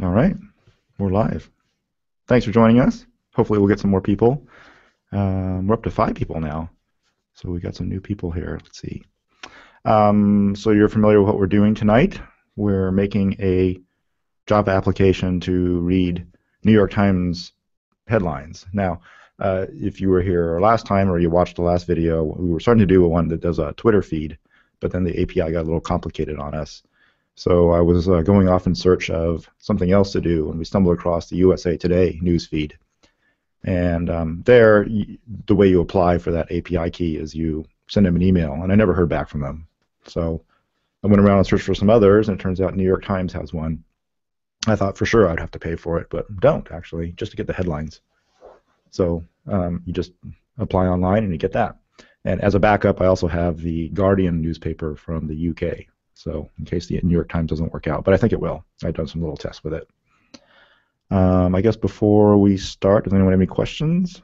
All right, we're live. Thanks for joining us. Hopefully we'll get some more people. We're up to 5 people now, so we got some new people here. Let's see. So you're familiar with what we're doing tonight. We're making a Java application to read New York Times headlines. Now, if you were here last time or you watched the last video, we were starting to do one that does a Twitter feed, but then the API got a little complicated on us. So I was going off in search of something else to do, and we stumbled across the USA Today news feed. And there, the way you apply for that API key is you send them an email, and I never heard back from them. So I went around and searched for some others, and it turns out New York Times has one. I thought for sure I'd have to pay for it, but don't actually, just to get the headlines. So you just apply online and you get that. And as a backup, I also have the Guardian newspaper from the UK. So in case the New York Times doesn't work out, but I think it will. I've done some little tests with it. I guess before we start, does anyone have any questions?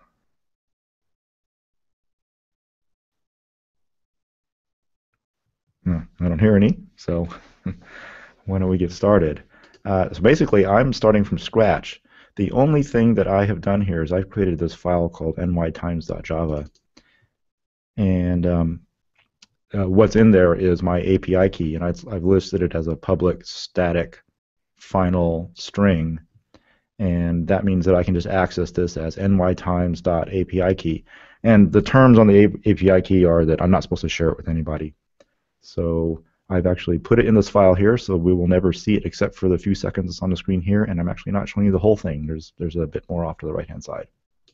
No, I don't hear any, so why don't we get started? So basically, I'm starting from scratch. The only thing that I have done here is I've created this file called nytimes.java. And what's in there is my API key, and I've listed it as a public static final string. And that means that I can just access this as nytimes.api key. And the terms on the API key are that I'm not supposed to share it with anybody. So I've actually put it in this file here, so we will never see it except for the few seconds it's on the screen here, and I'm actually not showing you the whole thing. There's a bit more off to the right-hand side.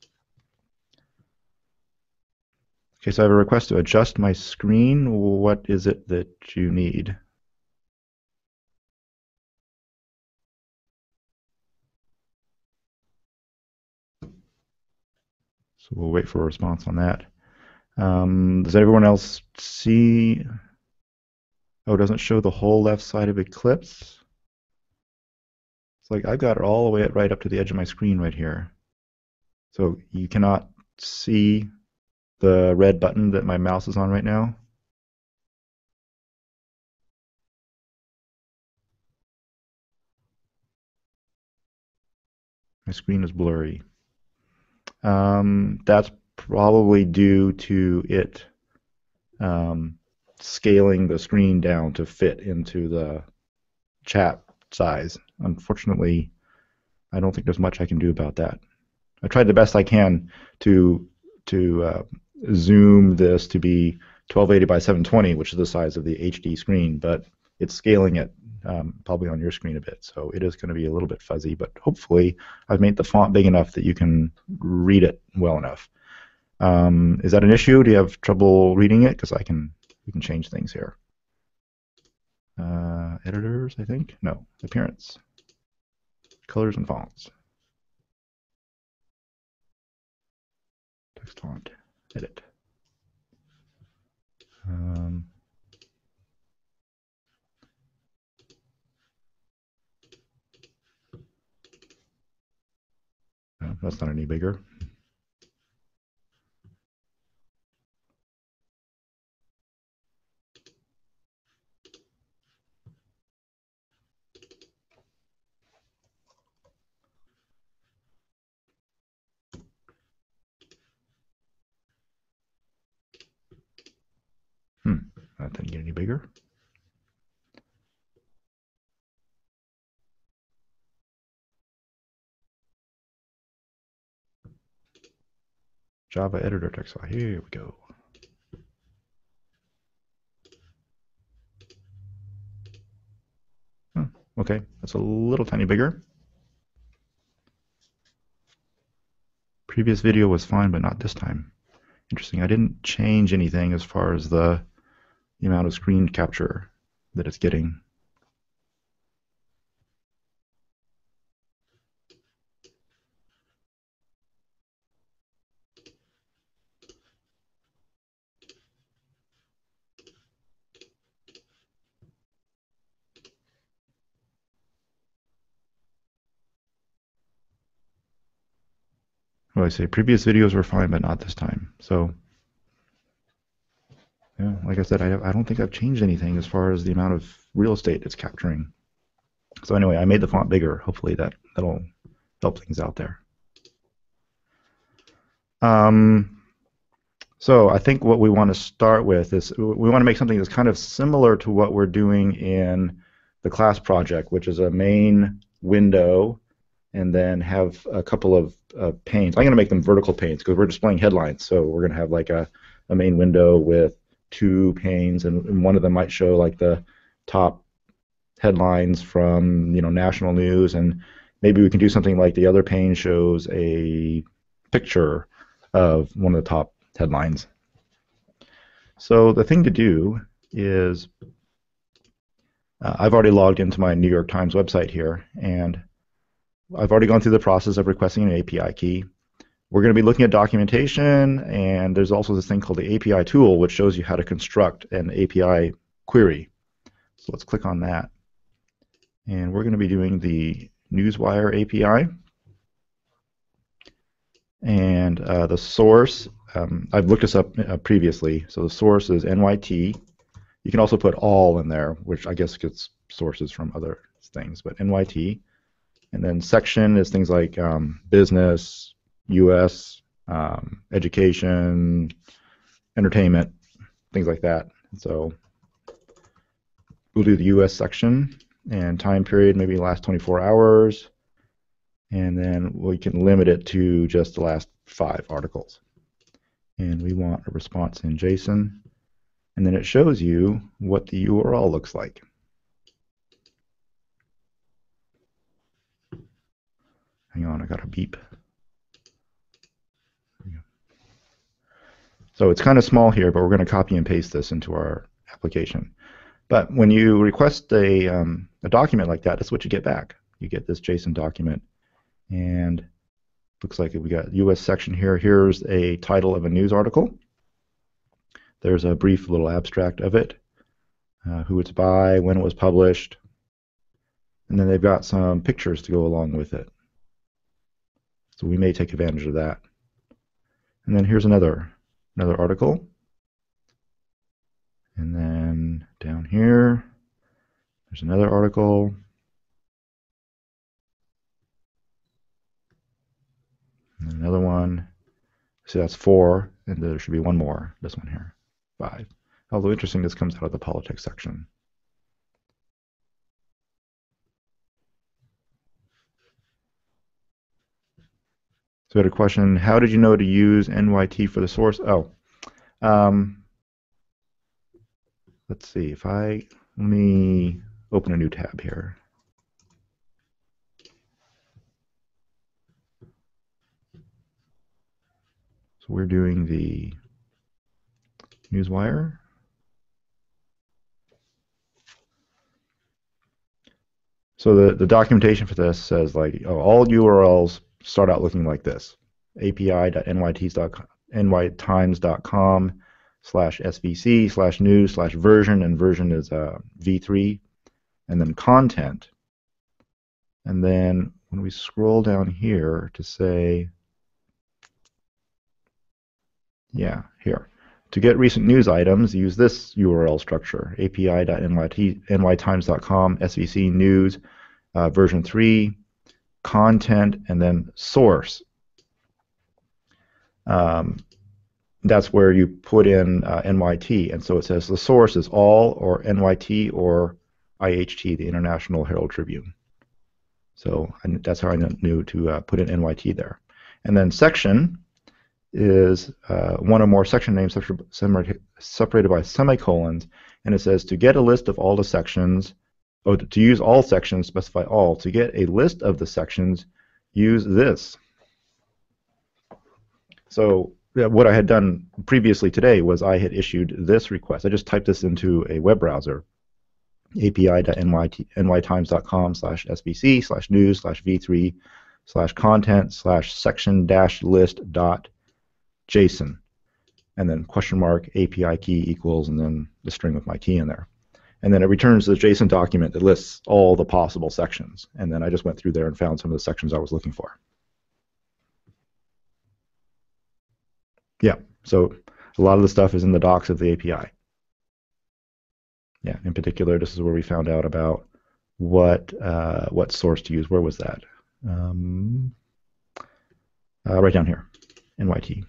Okay, so I have a request to adjust my screen. What is it that you need? So we'll wait for a response on that. Does everyone else see? Oh, it doesn't show the whole left side of Eclipse. It's like I've got it all the way right up to the edge of my screen right here. So you cannot see the red button that my mouse is on right now. My screen is blurry. That's probably due to it scaling the screen down to fit into the chat size. Unfortunately, I don't think there's much I can do about that. I tried the best I can to zoom this to be 1280 by 720, which is the size of the HD screen, but it's scaling it probably on your screen a bit, so it is going to be a little bit fuzzy, but hopefully I've made the font big enough that you can read it well enough. Is that an issue? Do you have trouble reading it? Because we can change things here. Editors, I think? No, appearance. Colors and fonts. Text font. Edit. No, that's not any bigger. That didn't get any bigger. Java editor text file. Here we go. Okay, that's a little tiny bigger. Previous video was fine, but not this time. Interesting. I didn't change anything as far as the amount of screen capture that it's getting. What do I say? Previous videos were fine, but not this time. So, yeah, like I said, I don't think I've changed anything as far as the amount of real estate it's capturing. So anyway, I made the font bigger. Hopefully that'll help things out there. So I think what we want to start with is we want to make something that's kind of similar to what we're doing in the class project, which is a main window and then have a couple of panes. I'm going to make them vertical panes because we're displaying headlines. So we're going to have like a main window with 2 panes, and one of them might show like the top headlines from national news, and maybe we can do something like the other pane shows a picture of one of the top headlines. So the thing to do is I've already logged into my New York Times website here, and I've already gone through the process of requesting an API key. We're going to be looking at documentation, and there's also this thing called the API tool, which shows you how to construct an API query. So let's click on that. And we're going to be doing the Newswire API. And the source, I've looked this up previously. So the source is NYT. You can also put all in there, which I guess gets sources from other things, but NYT. And then section is things like business, US, education, entertainment, things like that. So we'll do the US section, and time period maybe last 24 hours. And then we can limit it to just the last 5 articles. And we want a response in JSON. And then it shows you what the URL looks like. Hang on, I got a beep. So it's kind of small here, but we're going to copy and paste this into our application. But when you request a document like that, that's what you get back. You get this JSON document. And looks like we got US section here. Here's a title of a news article. There's a brief little abstract of it, who it's by, when it was published, and then they've got some pictures to go along with it. So we may take advantage of that. And then here's another article. And then down here, there's another article. And another one. So that's 4, and there should be one more, this one here, 5. Although interesting, this comes out of the politics section. So we had a question, how did you know to use NYT for the source? Oh, let's see, let me open a new tab here. So we're doing the Newswire. So the documentation for this says like, oh, all URLs start out looking like this: api.nytimes.com/svc/news/version, and version is v3, and then content. And then when we scroll down here to say, yeah, here. To get recent news items, use this URL structure: api.nytimes.com, svc news, version 3, content, and then source. That's where you put in NYT. And so it says the source is all or NYT or IHT, the International Herald Tribune. So that's how I knew to put in NYT there. And then section is one or more section names separated by semicolons, and it says to get a list of all the sections, to use all sections, specify all. To get a list of the sections, use this. So what I had done previously today was I had issued this request. I just typed this into a web browser, api.nytimes.com/svc/news/v3/content/section-list.json, and then question mark API key equals, and then the string with my key in there. And then it returns the JSON document that lists all the possible sections. And then I just went through there and found some of the sections I was looking for. Yeah, so a lot of the stuff is in the docs of the API. Yeah, in particular, this is where we found out about what source to use. Where was that? Right down here, NYT.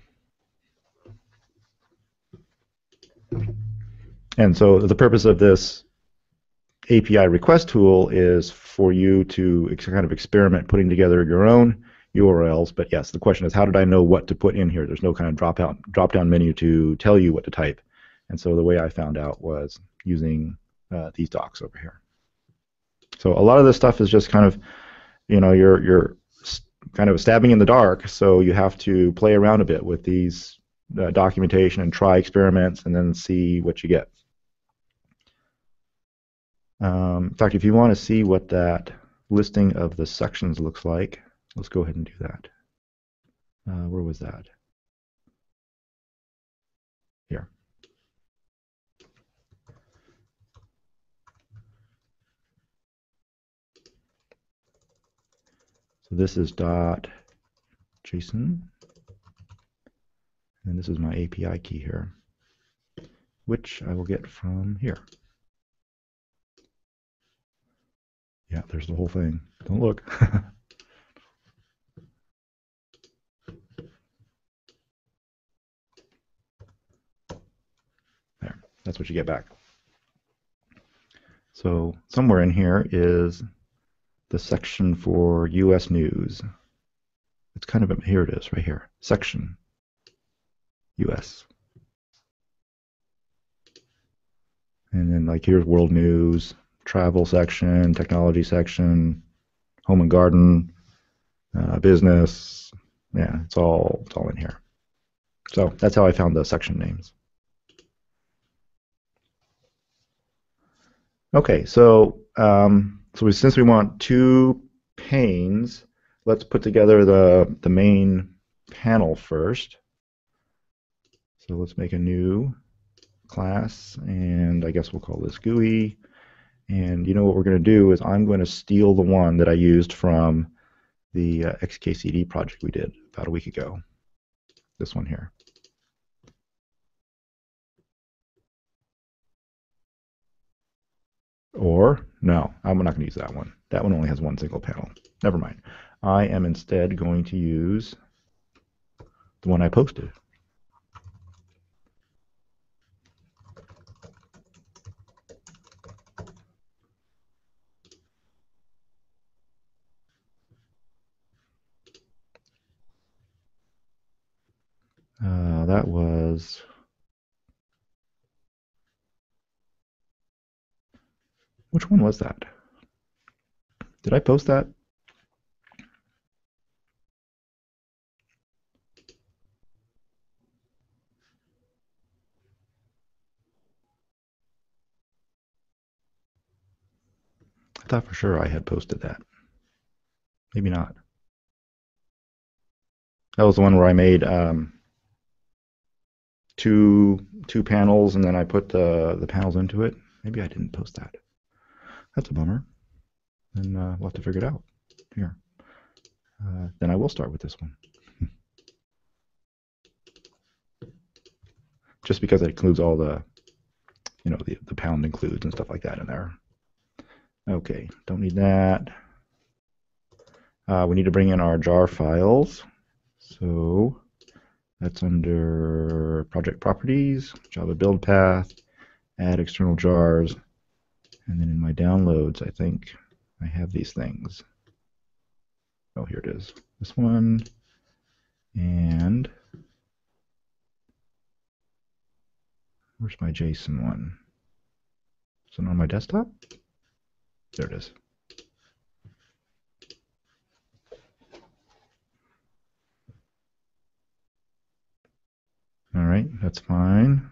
And so the purpose of this API request tool is for you to kind of experiment putting together your own URLs. But yes, the question is, how did I know what to put in here? There's no kind of drop down menu to tell you what to type. And so the way I found out was using these docs over here. So a lot of this stuff is just kind of, you're kind of stabbing in the dark. So you have to play around a bit with these documentation and try experiments and then see what you get. In fact, if you want to see what that listing of the sections looks like, let's go ahead and do that. Where was that? Here. So this is .json, and this is my API key here, which I will get from here. Yeah, there's the whole thing. Don't look. There, that's what you get back. So somewhere in here is the section for US news. It's kind of, here it is, right here, section US. And then like here's world news, travel section, technology section, home and garden, business. Yeah, it's all in here. So that's how I found the section names. Okay, so since we want two panes, let's put together the main panel first. So let's make a new class, and I guess we'll call this GUI. And you know what we're going to do is I'm going to steal the one that I used from the XKCD project we did about a week ago. This one here. Or, no, I'm not going to use that one. That one only has one single panel. Never mind. I am instead going to use the one I posted. That was... Which one was that? Did I post that? I thought for sure I had posted that. Maybe not. That was the one where I made two panels and then I put the panels into it. Maybe I didn't post that. That's a bummer. Then we'll have to figure it out. Here. Then I will start with this one. Just because it includes all the, the pound includes and stuff like that in there. Okay, don't need that. We need to bring in our jar files. So that's under project properties, Java build path, add external jars. And then in my downloads, I think I have these things. Oh, here it is. This one. And where's my JSON one? Is it on my desktop? There it is. All right, that's fine.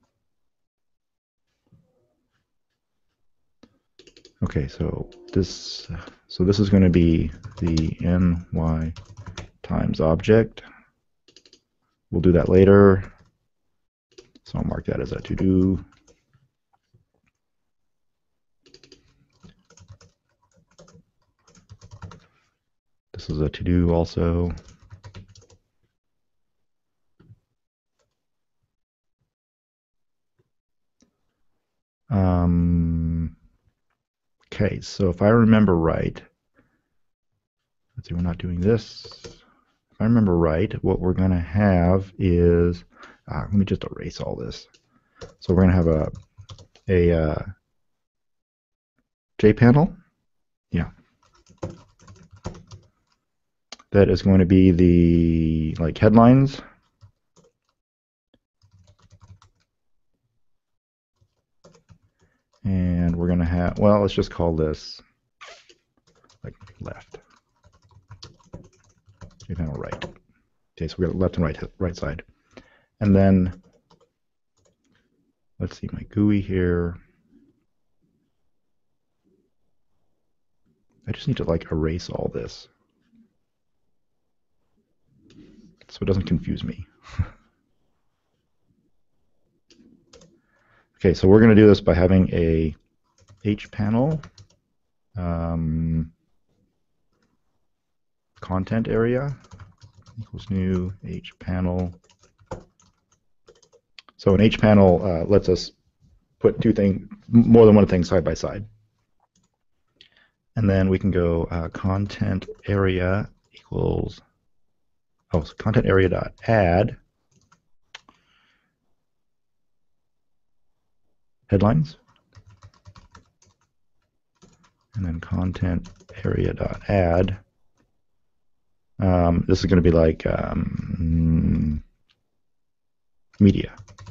Okay, so this is going to be the ny times object. We'll do that later. So I'll mark that as a to-do. This is a to-do also. Okay, so if I remember right, let's see, we're not doing this. If I remember right, what we're going to have is, let me just erase all this. So we're going to have a JPanel, yeah, that is going to be the like headlines. And we're going to have, well, let's just call this like left. JPanel right. Okay, so we got left and right side. And then let's see my GUI here. I just need to like erase all this so it doesn't confuse me. Okay, so we're going to do this by having a HPanel content area equals new HPanel. So an HPanel lets us put more than one thing side by side. And then we can go content area equals, so content area dot add headlines. And then content area dot add. This is going to be like media.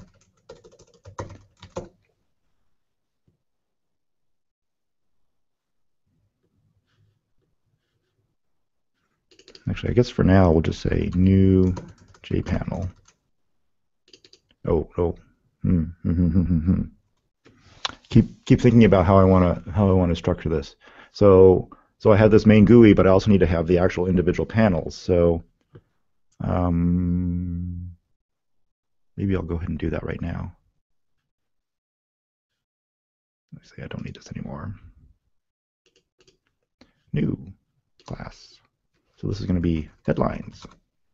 Actually, I guess for now we'll just say new JPanel. Keep thinking about how I want to structure this. So I have this main GUI, but I also need to have the actual individual panels. So maybe I'll go ahead and do that right now. Let's say I don't need this anymore. New class. So this is going to be headlines.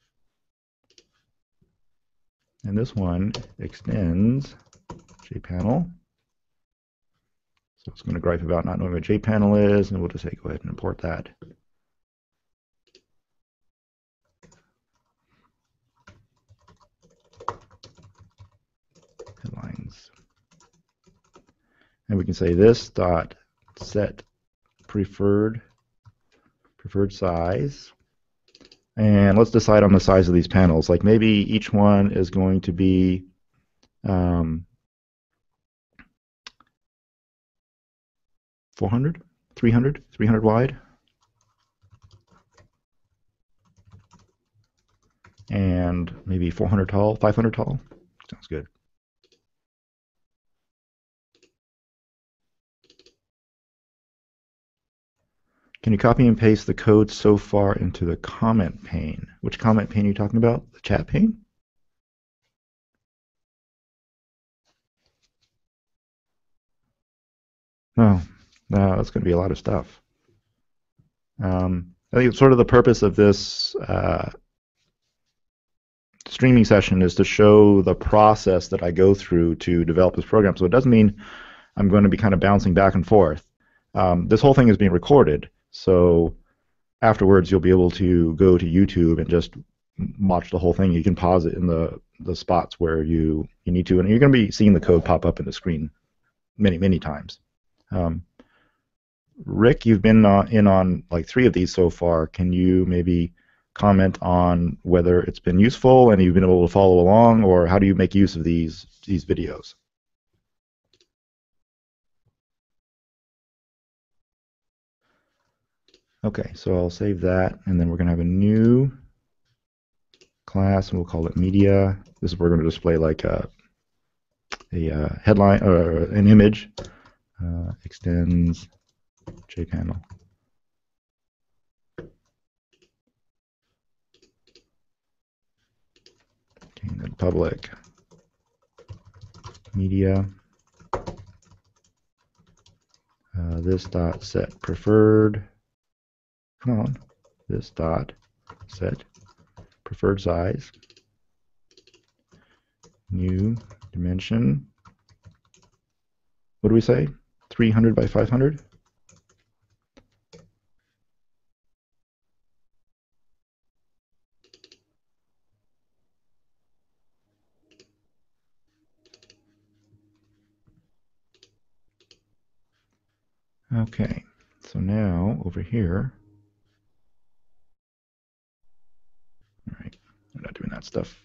And this one extends JPanel. So it's going to gripe about not knowing what JPanel is, and we'll just say go ahead and import that. Headlines. And we can say this dot set preferred size. And let's decide on the size of these panels. Like maybe each one is going to be 400, 300 wide. And maybe 400 tall, 500 tall. Sounds good. Can you copy and paste the code so far into the comment pane? Which comment pane are you talking about? The chat pane? No, that's going to be a lot of stuff. I think sort of the purpose of this streaming session is to show the process that I go through to develop this program. So it doesn't mean I'm going to be kind of bouncing back and forth. This whole thing is being recorded. So afterwards, you'll be able to go to YouTube and just watch the whole thing. You can pause it in the spots where you need to, and you're going to be seeing the code pop up in the screen many times. Rick, you've been in on like 3 of these so far. Can you maybe comment on whether it's been useful and you've been able to follow along, or how do you make use of these videos? Okay, so I'll save that, and then we're going to have a new class, and we'll call it media. This is where we're going to display like a headline or an image. Extends JPanel. Okay, and then public media. This dot set preferred. Come on, this dot set preferred size, new dimension. What do we say? 300 by 500? Okay, so now over here, all right, we're not doing that stuff.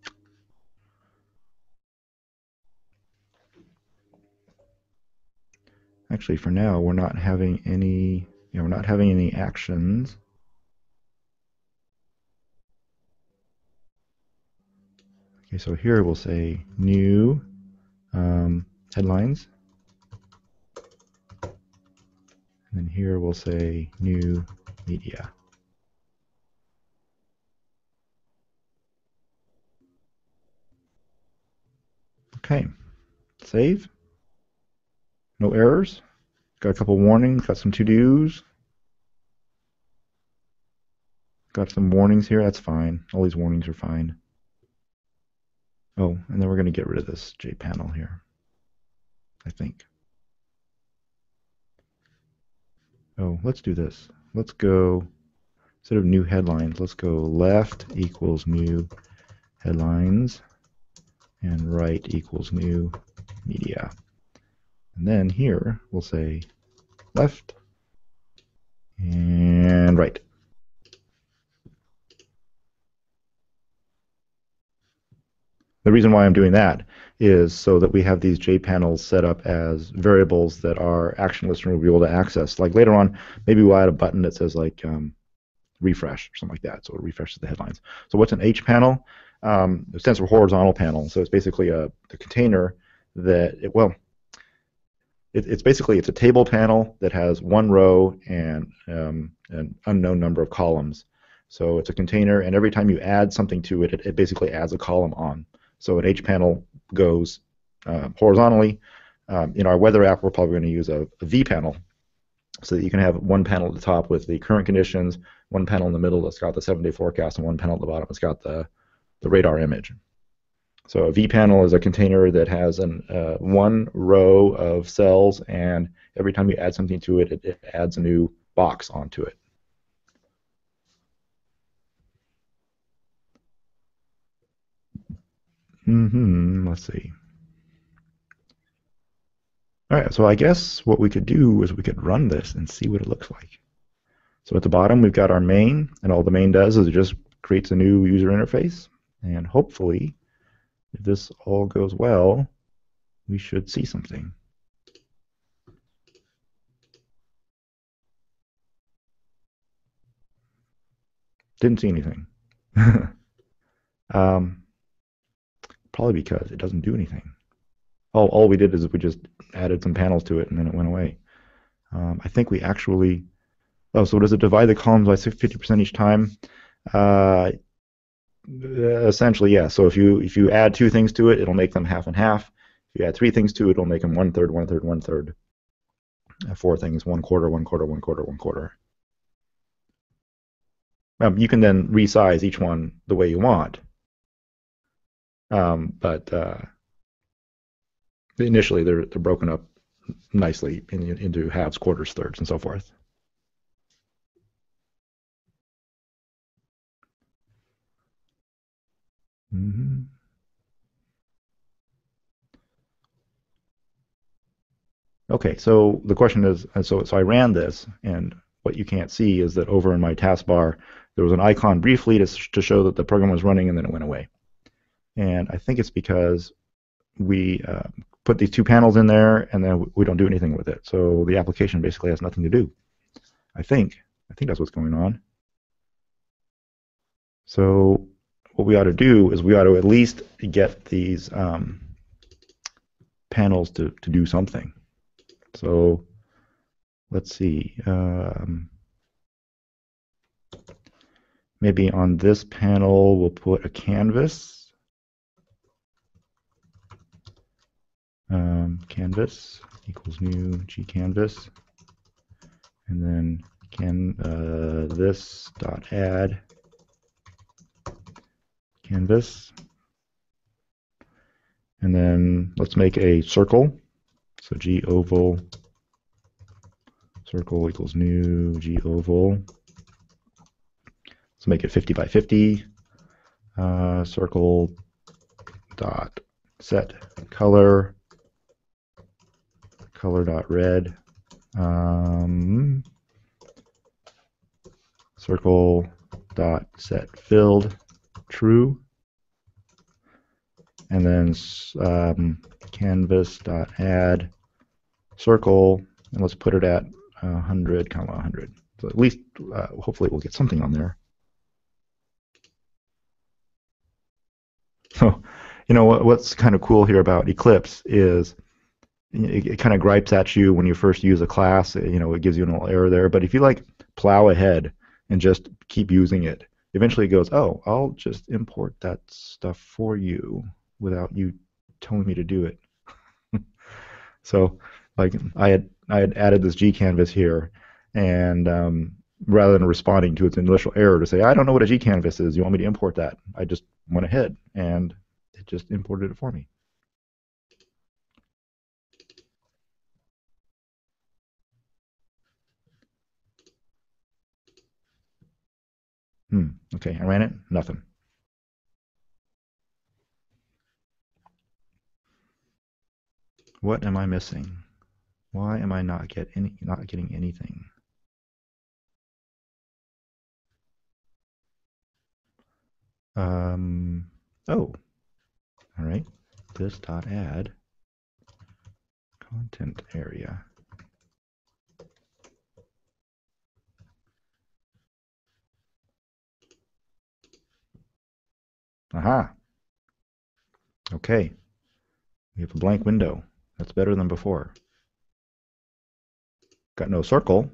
Actually, for now, we're not having any, we're not having any actions. Okay, so here we'll say new headlines. And then here we'll say new media. Okay, save. No errors. Got a couple warnings, got some to-dos. Got some warnings here, that's fine. All these warnings are fine. Oh, and then we're going to get rid of this JPanel here, I think. Oh, let's do this. Let's go, instead of new headlines, let's go left equals new headlines and right equals new media. And then here we'll say left and right. The reason why I'm doing that is so that we have these JPanels set up as variables that our action listener will be able to access. Like later on, maybe we'll add a button that says like refresh or something like that, so it refreshes the headlines. So what's an H panel? It stands for horizontal panel. So it's basically a container that it's basically a table panel that has one row and an unknown number of columns. So it's a container, and every time you add something to it, it basically adds a column on. So an H panel goes horizontally. In our weather app, we're probably going to use a V panel, so that you can have one panel at the top with the current conditions, one panel in the middle that's got the 7-day forecast, and one panel at the bottom that's got the radar image. So a V panel is a container that has one row of cells, and every time you add something to it, it adds a new box onto it. Let's see. All right, so I guess what we could do is we could run this and see what it looks like. So at the bottom, we've got our main, and all the main does is it just creates a new user interface. And hopefully, if this all goes well, we should see something. Didn't see anything. Probably because it doesn't do anything. All we did is we just added some panels to it and then it went away. I think we actually, so does it divide the columns by 50% each time? Essentially, yeah. So if you add two things to it, it'll make them half and half. If you add three things to it, it'll make them 1/3, 1/3, 1/3. Four things, 1/4, 1/4, 1/4, 1/4. You can then resize each one the way you want. But initially they're broken up nicely into halves, quarters, thirds, and so forth. Okay, so the question is, so I ran this, and what you can't see is that over in my taskbar, there was an icon briefly to show that the program was running, and then it went away. And I think it's because we put these two panels in there, and then we don't do anything with it. So the application basically has nothing to do. I think that's what's going on. So what we ought to do is we ought to at least get these panels to do something. So let's see. Maybe on this panel we'll put a canvas. Canvas equals new gcanvas, and then this dot add canvas, and then let's make a circle. So goval circle equals new goval. Let's make it 50 by 50. Circle dot set color dot red. circle dot set filled true, and then canvas dot add circle, and let's put it at 100, 100. So at least hopefully we'll get something on there. So, you know what's kind of cool here about Eclipse is it kind of gripes at you when you first use a class. You know, it gives you a little error there. But if you like plow ahead and just keep using it, eventually it goes, oh, I'll just import that stuff for you without you telling me to do it. So, like I had added this gcanvas here, and rather than responding to its initial error to say, I don't know what a gcanvas is, you want me to import that? I just went ahead and it just imported it for me. Okay, I ran it, nothing. What am I missing? Why am I not getting anything? Oh, all right. This dot add content area. Aha. Okay. We have a blank window. That's better than before. Got no circle.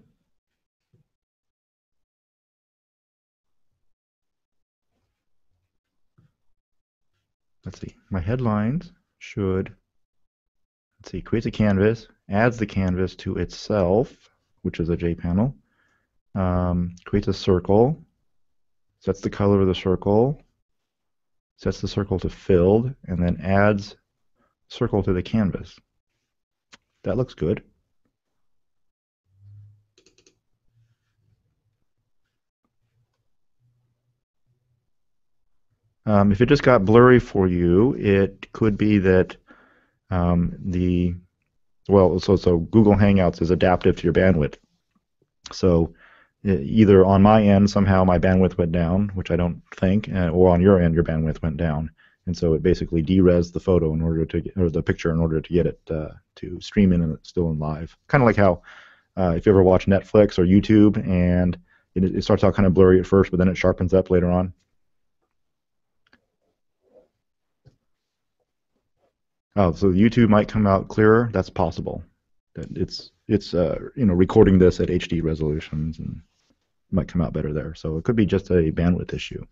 Let's see. My headlines should, let's see, creates a canvas, adds the canvas to itself, which is a JPanel, creates a circle, sets the color of the circle, sets the circle to filled, and then adds circle to the canvas. That looks good. If it just got blurry for you, it could be that so Google Hangouts is adaptive to your bandwidth. So either on my end, somehow my bandwidth went down, which I don't think, or on your end, your bandwidth went down. And so it basically deres the photo in order to or the picture in order to get it to stream in and it's still in live. Kind of like how if you ever watch Netflix or YouTube and it starts out kind of blurry at first, but then it sharpens up later on. Oh, so YouTube might come out clearer. That's possible. That it's recording this at HD resolutions and it might come out better there. So it could be just a bandwidth issue.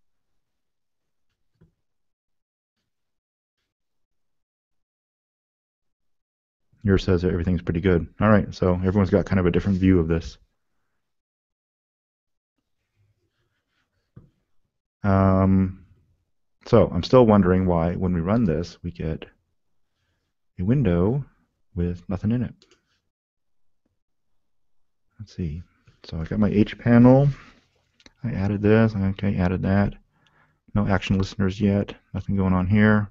Yours says everything's pretty good. All right, so everyone's got kind of a different view of this. So I'm still wondering why when we run this, we get a window with nothing in it. Let's see. So I got my H panel. I added this. Okay, added that. No action listeners yet. Nothing going on here.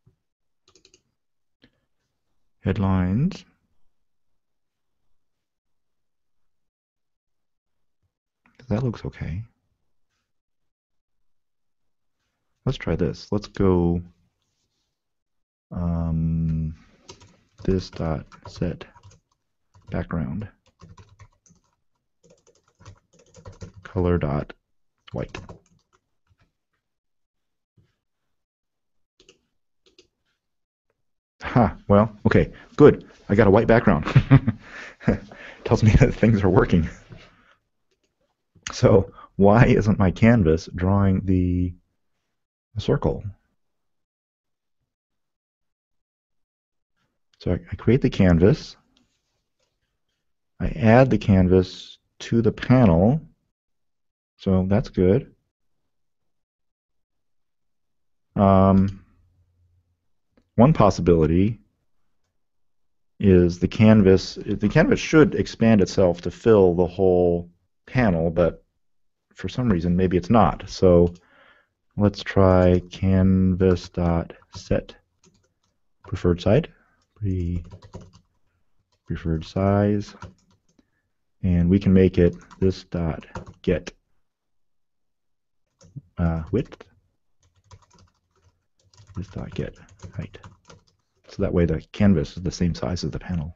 Headlines. That looks okay. Let's try this. Let's go this dot set background color dot white. Ha, well, okay, good. I got a white background. Tells me that things are working. So why isn't my canvas drawing the circle? So I create the canvas. I add the canvas to the panel. So that's good. One possibility is the canvas should expand itself to fill the whole panel, but for some reason maybe it's not. So let's try canvas.set preferred size. And we can make it this dot get width, this dot get height. So that way the canvas is the same size as the panel.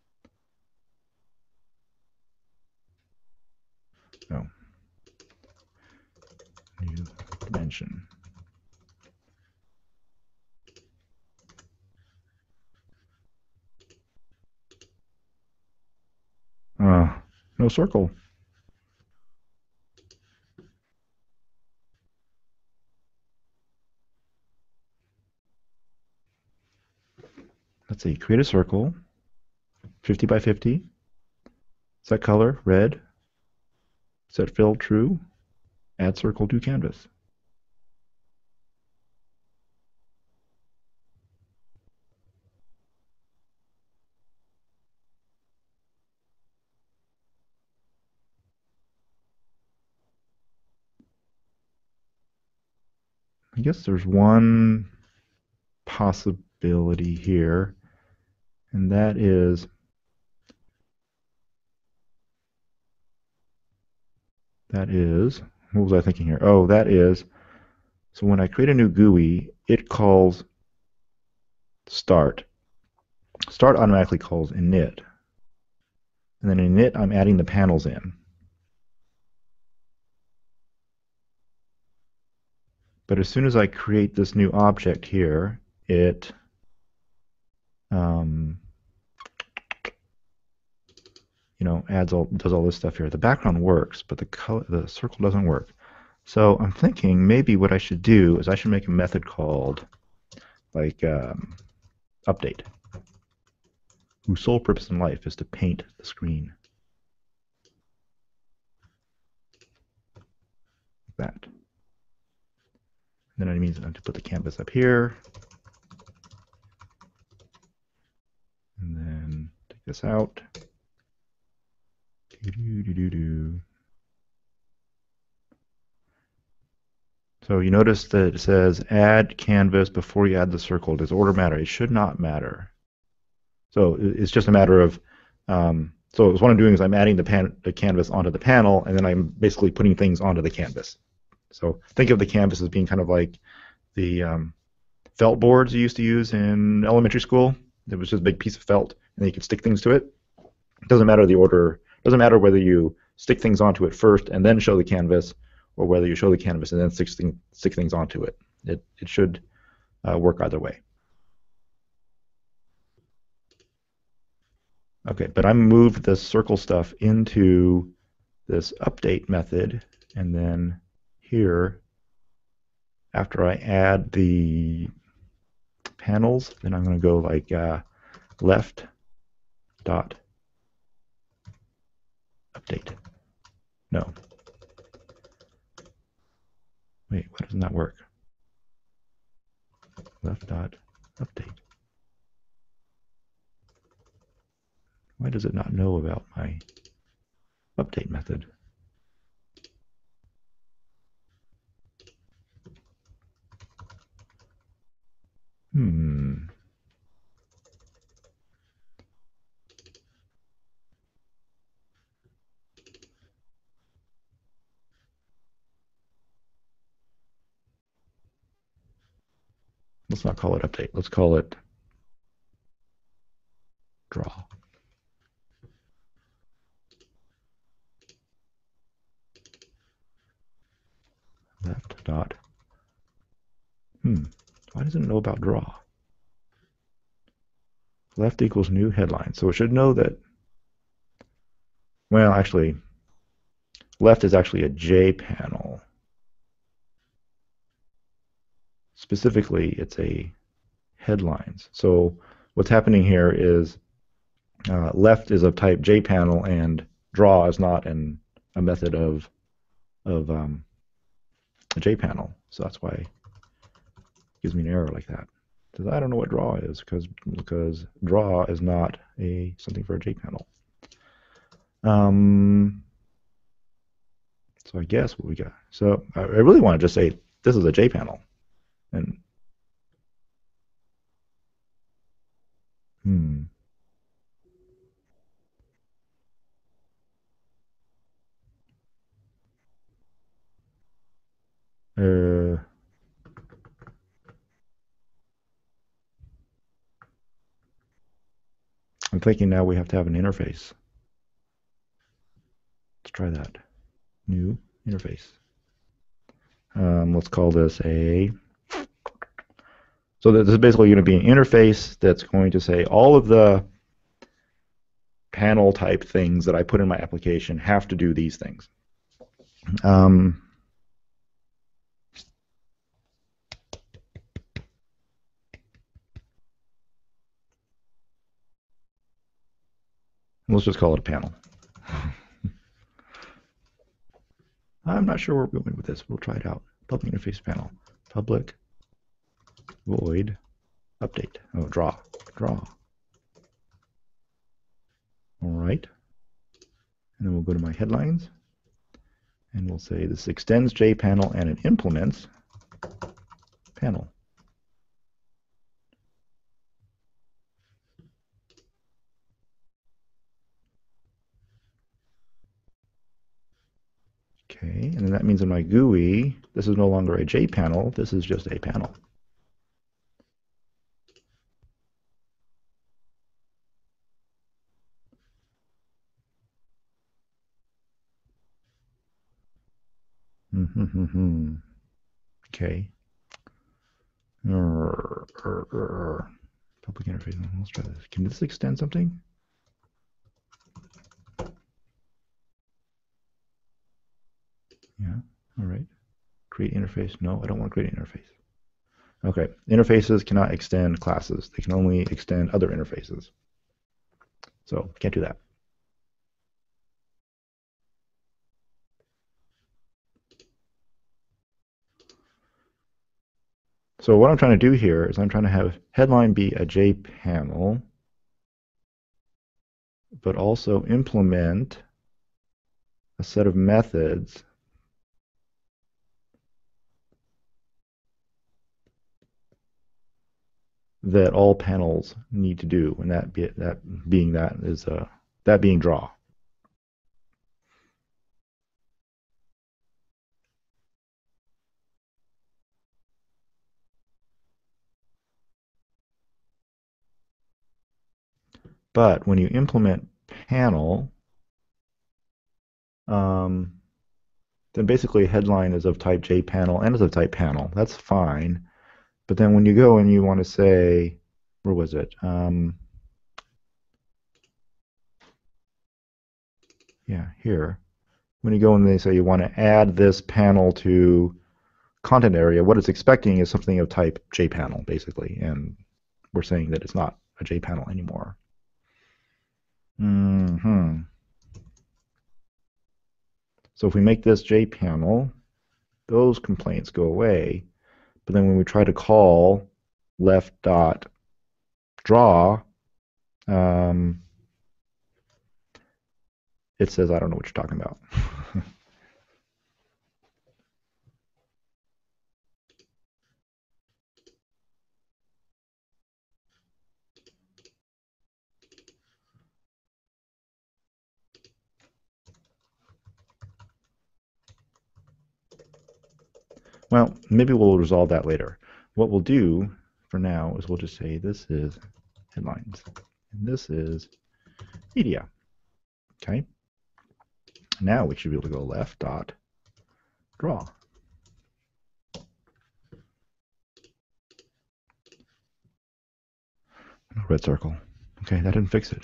Oh, new dimension. No circle. Let's see, create a circle, 50 by 50. Set color, red. Set fill, true. Add circle to canvas. I guess there's one possibility here, and that is what was I thinking here? Oh, that is, so when I create a new GUI, it calls start. Start automatically calls init. And then in init, I'm adding the panels in. But as soon as I create this new object here, it does all this stuff here. The background works, but the circle doesn't work. So I'm thinking maybe what I should do is I should make a method called like update, whose sole purpose in life is to paint the screen. Like that. Then it means I have to put the canvas up here. And then take this out. So you notice that it says add canvas before you add the circle. Does order matter? It should not matter. So it's just a matter of, so what I'm doing is I'm adding the canvas onto the panel, and then I'm basically putting things onto the canvas. So think of the canvas as being kind of like the felt boards you used to use in elementary school. It was just a big piece of felt, and you could stick things to it. It doesn't matter the order. It doesn't matter whether you stick things onto it first and then show the canvas, or whether you show the canvas and then stick things onto it. It should work either way. Okay, but I moved the circle stuff into this update method, and then here, after I add the panels, then I'm going to go like left dot update. No. Wait, why doesn't that work? Left dot update. Why does it not know about my update method? Let's not call it update. Let's call it draw. Left dot. Why doesn't it know about draw? Left equals new headline. So it should know that, well, actually, left is actually a J panel. Specifically, it's a headlines. So what's happening here is left is of type J panel, and draw is not a method of a J panel. So that's why it gives me an error like that. Because I don't know what draw is, because draw is not something for a J panel. So I guess what we got. So I really want to just say this is a J panel, and I'm thinking now we have to have an interface. Let's try that. New interface. Let's call this a. So this is basically going to be an interface that's going to say all of the panel type things that I put in my application have to do these things. Let's just call it a panel. I'm not sure where we're going with this. We'll try it out. Public interface panel. Public void update. Oh, draw. All right. And then we'll go to my headlines. And we'll say this extends JPanel and it implements panel. Okay, and then that means in my GUI, this is no longer a JPanel, this is just a panel. Okay. Public interface. Let's try this. Can this extend something? Yeah. All right. Create interface. No, I don't want to create an interface. Okay. Interfaces cannot extend classes. They can only extend other interfaces. So can't do that. So what I'm trying to do here is I'm trying to have headline be a JPanel, but also implement a set of methods that all panels need to do, and that being draw. But when you implement panel, then basically headline is of type JPanel and is of type panel. That's fine. But then when you go and you want to say, where was it? Yeah, here. When you go and they say you want to add this panel to content area, what it's expecting is something of type JPanel, basically. And we're saying that it's not a JPanel anymore. So if we make this JPanel, those complaints go away. But then when we try to call left.draw, it says, I don't know what you're talking about. Well, maybe we'll resolve that later. What we'll do for now is we'll just say this is headlines, and this is media. Okay. Now we should be able to go left.draw. No red circle. Okay, that didn't fix it.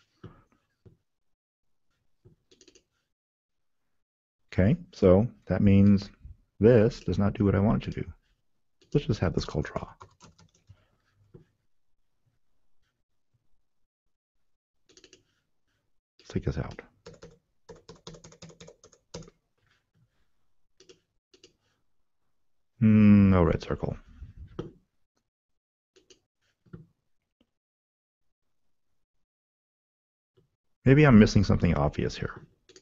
Okay, so that means this does not do what I want it to do. Let's just have this called draw. Let's take this out. No red circle. Maybe I'm missing something obvious here.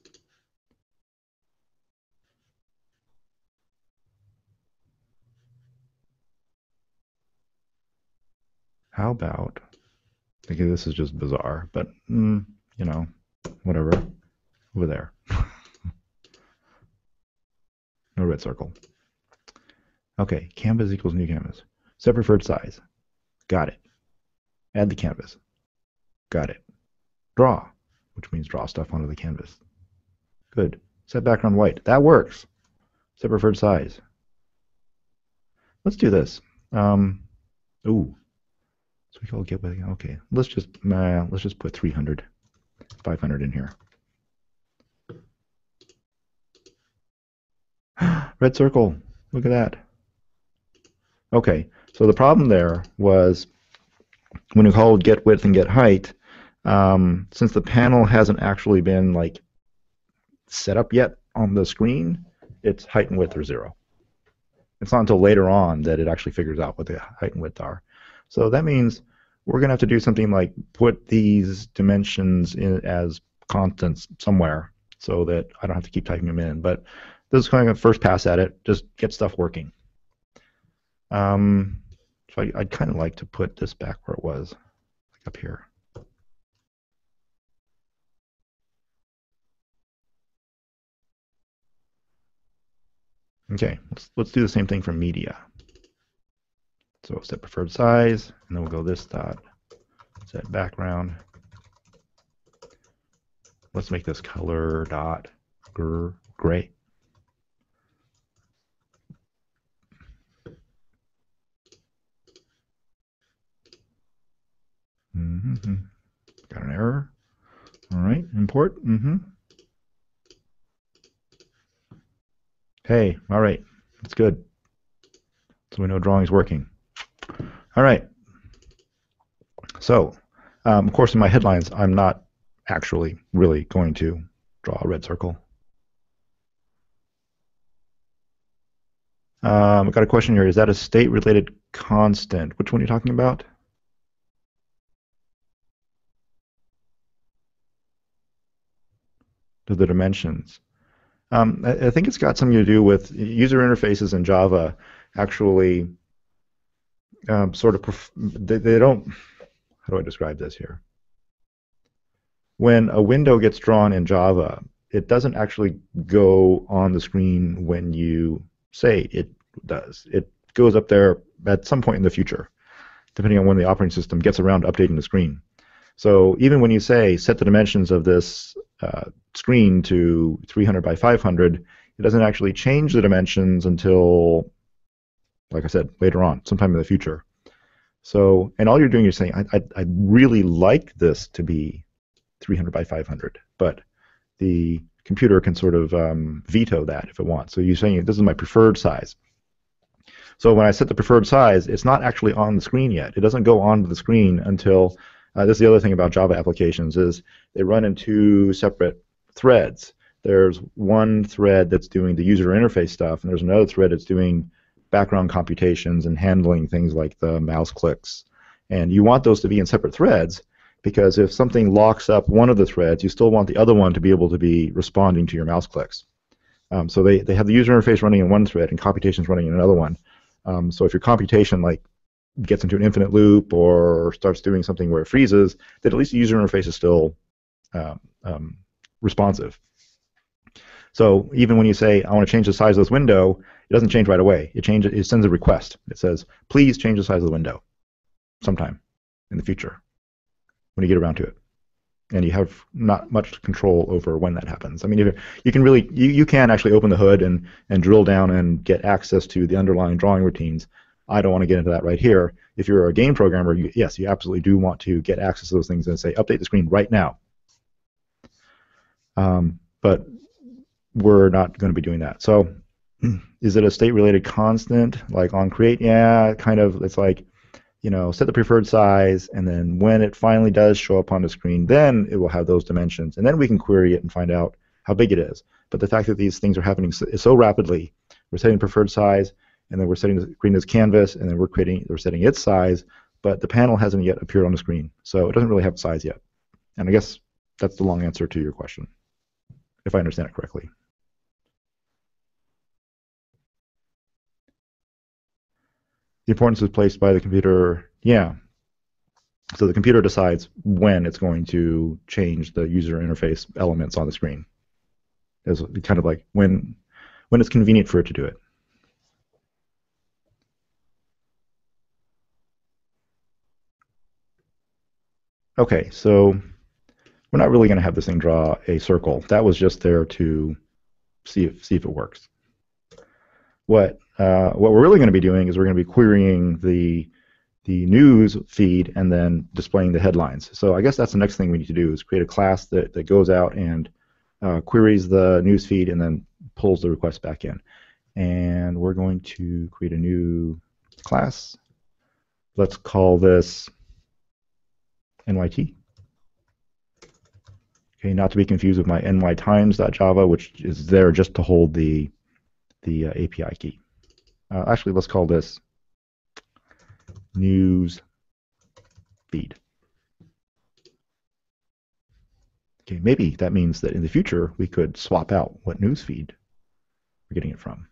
How about, okay, this is just bizarre, but you know, whatever, over there. No red circle. Okay, canvas equals new canvas. Set preferred size. Got it. Add the canvas. Got it. Draw, which means draw stuff onto the canvas. Good. Set background white. That works. Set preferred size. Let's do this. Ooh. So we can get with, okay. Let's just put 300, 500 in here. Red circle. Look at that. Okay. So the problem there was when we called get width and get height, since the panel hasn't actually been like set up yet on the screen, its height and width are 0. It's not until later on that it actually figures out what the height and width are. So that means we're going to have to do something like put these dimensions in as constants somewhere so that I don't have to keep typing them in. But this is kind of a first pass at it, just get stuff working. So I'd kind of like to put this back where it was, like up here. Okay, let's do the same thing for media. So set preferred size, and then we'll go this dot, set background. Let's make this color dot gray. Got an error. All right, import. Hey, all right, that's good. So we know drawing's working. All right. So, of course, in my headlines, I'm not actually really going to draw a red circle. I've got a question here. Is that a state-related constant? Which one are you talking about? To the dimensions. I think it's got something to do with user interfaces in Java actually sort of, they don't, how do I describe this here? When a window gets drawn in Java, it doesn't actually go on the screen when you say it does. It goes up there at some point in the future, depending on when the operating system gets around to updating the screen. So even when you say set the dimensions of this screen to 300 by 500, it doesn't actually change the dimensions until, like I said, later on, sometime in the future. So, and all you're doing is saying, I'd really like this to be 300 by 500, but the computer can sort of veto that if it wants. So you're saying, this is my preferred size. So when I set the preferred size, it's not actually on the screen yet. It doesn't go onto the screen until, this is the other thing about Java applications, is they run in 2 separate threads. There's one thread that's doing the user interface stuff, and there's another thread that's doing background computations and handling things like the mouse clicks. And you want those to be in separate threads, because if something locks up one of the threads, you still want the other one to be able to be responding to your mouse clicks. So they have the user interface running in one thread and computations running in another one. So if your computation like gets into an infinite loop or starts doing something where it freezes, that at least the user interface is still responsive. So even when you say, I want to change the size of this window, it doesn't change right away. It sends a request. It says, please change the size of the window sometime in the future when you get around to it. And you have not much control over when that happens. I mean, you can really, you can actually open the hood and drill down and get access to the underlying drawing routines. I don't want to get into that right here. If you're a game programmer, yes, you absolutely do want to get access to those things and say, update the screen right now. But we're not going to be doing that. So is it a state-related constant, like on create? Yeah, kind of. It's like, you know, set the preferred size, and then when it finally does show up on the screen, then it will have those dimensions. And then we can query it and find out how big it is. But the fact that these things are happening so rapidly, we're setting preferred size, and then we're setting the screen as canvas, and then we're setting its size, but the panel hasn't yet appeared on the screen. So it doesn't really have size yet. And I guess that's the long answer to your question, if I understand it correctly. The importance is placed by the computer, yeah. So the computer decides when it's going to change the user interface elements on the screen. It's kind of like when it's convenient for it to do it. Okay, so we're not really going to have this thing draw a circle. That was just there to see if it works. What we're really going to be doing is we're going to be querying the news feed and then displaying the headlines. So I guess that's the next thing we need to do is create a class that goes out and queries the news feed and then pulls the request back in. And we're going to create a new class. Let's call this NYT. Okay, not to be confused with my nytimes.java, which is there just to hold the API key. Actually, let's call this news feed. Okay, maybe that means that in the future we could swap out what news feed we're getting it from.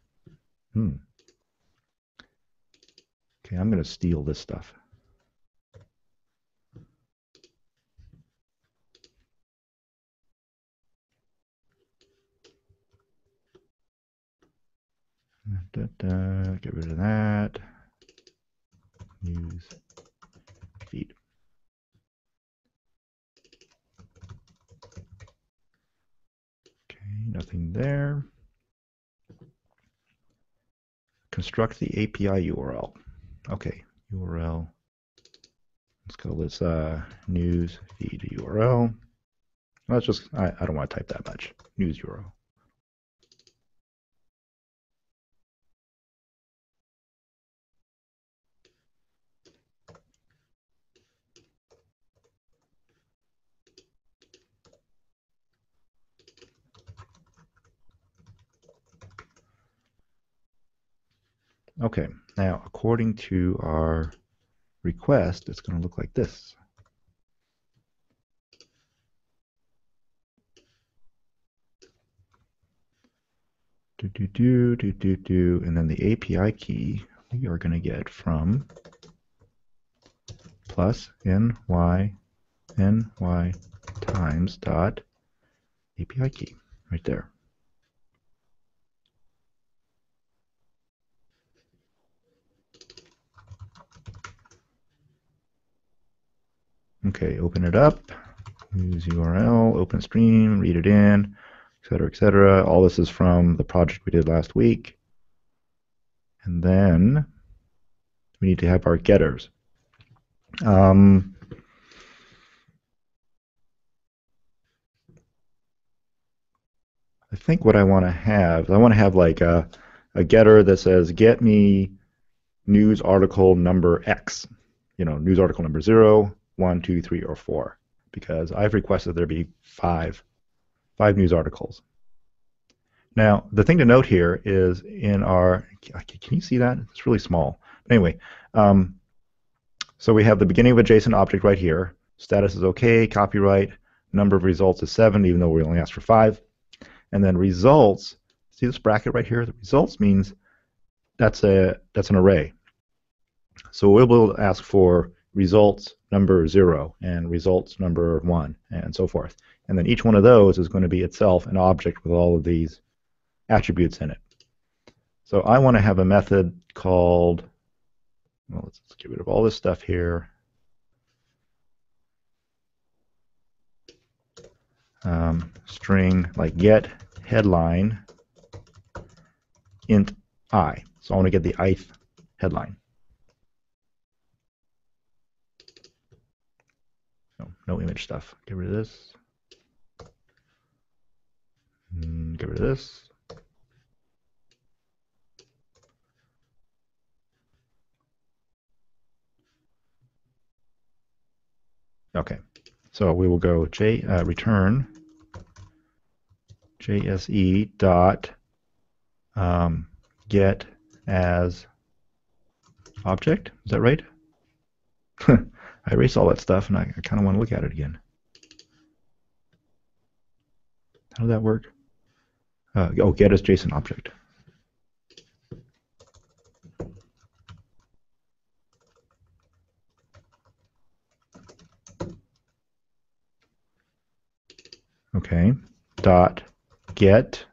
Okay, I'm going to steal this stuff. Get rid of that. News feed. Okay, nothing there. Construct the API URL. Okay, URL. Let's call this news feed URL. Let's just, I don't want to type that much. News URL. Okay, now according to our request, it's going to look like this. And then the API key we are going to get from plus ny times dot API key right there. Okay, open it up, use URL, open stream, read it in, etc., etc. All this is from the project we did last week. And then we need to have our getters. I think what I want to have like a getter that says get me news article number X, news article number 0, 1, 2, 3, or 4, because I've requested there be five news articles. Now, the thing to note here is in our, can you see that? It's really small. But anyway, so we have the beginning of a JSON object right here. Status is okay, copyright, number of results is 7, even though we only asked for 5. And then results, see this bracket right here? The results means that's an array. So we'll be able to ask for results number 0 and results number 1 and so forth. And then each one of those is going to be itself an object with all of these attributes in it. So I want to have a method called, well, let's get rid of all this stuff here. String like get headline int I. So I want to get the ith headline. No image stuff. Get rid of this. Get rid of this. Okay, so we will go return JSE dot get as object. Is that right? I erased all that stuff, and I kind of want to look at it again. How did that work? Get as JSON object. Okay, dot get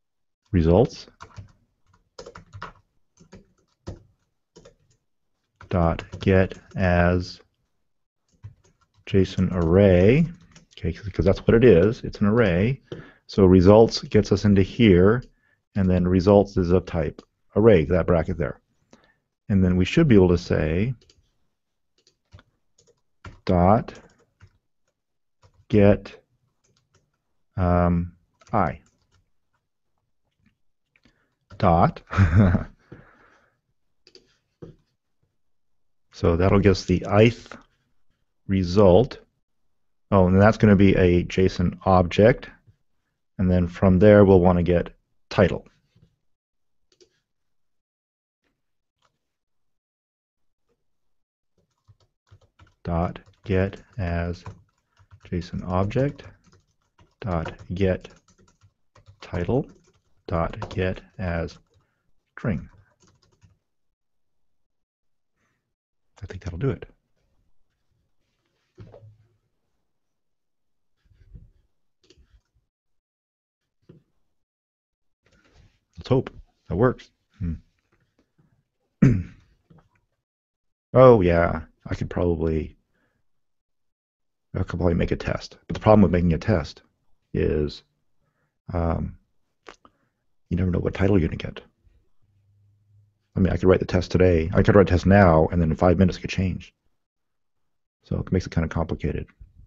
results dot get as JSON array, okay, because that's what it is. It's an array. So results gets us into here, and then results is of type array, that bracket there. And then we should be able to say dot get I dot. So that'll give us the ith result. Oh, and that's going to be a JSON object. And then from there, we'll want to get title. Dot get as JSON object. Dot get title. Dot get as string. I think that'll do it. Let's hope that works. Oh yeah, I could probably make a test. But the problem with making a test is you never know what title you're going to get. I mean, I could write the test today. I could write a test now, and then in 5 minutes it could change. So it makes it kind of complicated.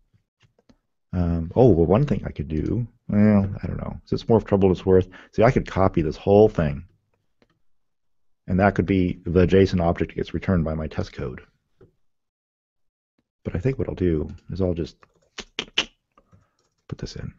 Oh, well, one thing I could do, well, I don't know. So it's more trouble than it's worth. See, I could copy this whole thing, and that could be the JSON object that gets returned by my test code. But I think what I'll do is I'll just put this in.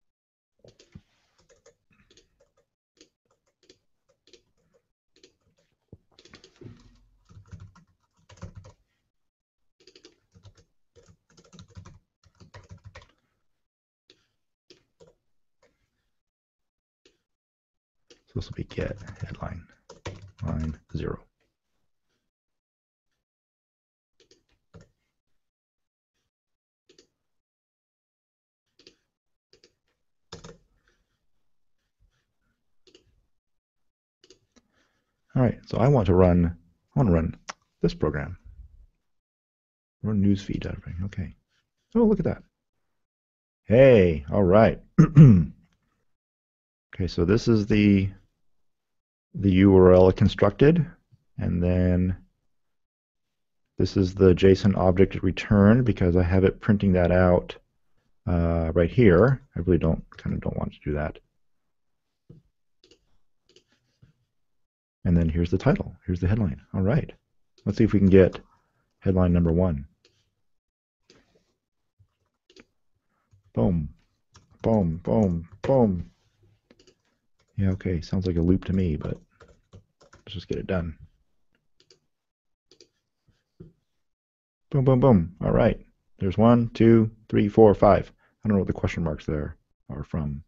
So this will be get headline line 0. All right, so I want to run this program. Run newsfeed out of it. Okay. Oh, look at that. Hey, all right. Okay, so this is the URL constructed, and then this is the JSON object returned because I have it printing that out right here. I really don't want to do that. And then here's the title. Here's the headline. All right. Let's see if we can get headline number 1. Boom, boom, boom, boom. Yeah, okay. Sounds like a loop to me, but let's just get it done. Boom, boom, boom. All right. There's 1, 2, 3, 4, 5. I don't know what the question marks there are from.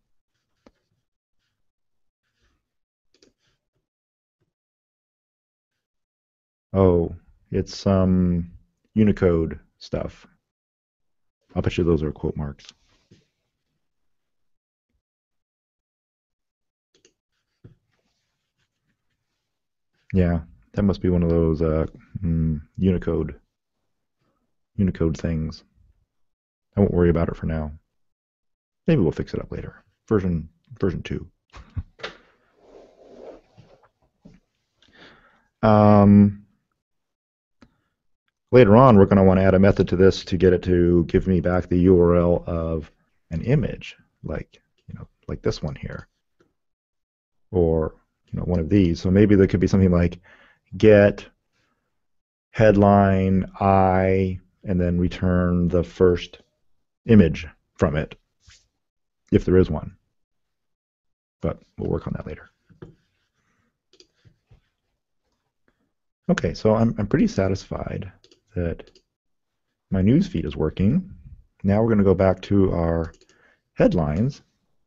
Oh, it's some Unicode stuff. I'll bet you those are quote marks. Yeah, that must be one of those Unicode things. I won't worry about it for now. Maybe we'll fix it up later. Version 2. Later on, we're going to want to add a method to this to get it to give me back the URL of an image, like this one here, or one of these. So maybe there could be something like get headline I, and then return the first image from it, if there is one. But we'll work on that later. Okay, so I'm pretty satisfied that my news feed is working. Now we're going to go back to our headlines.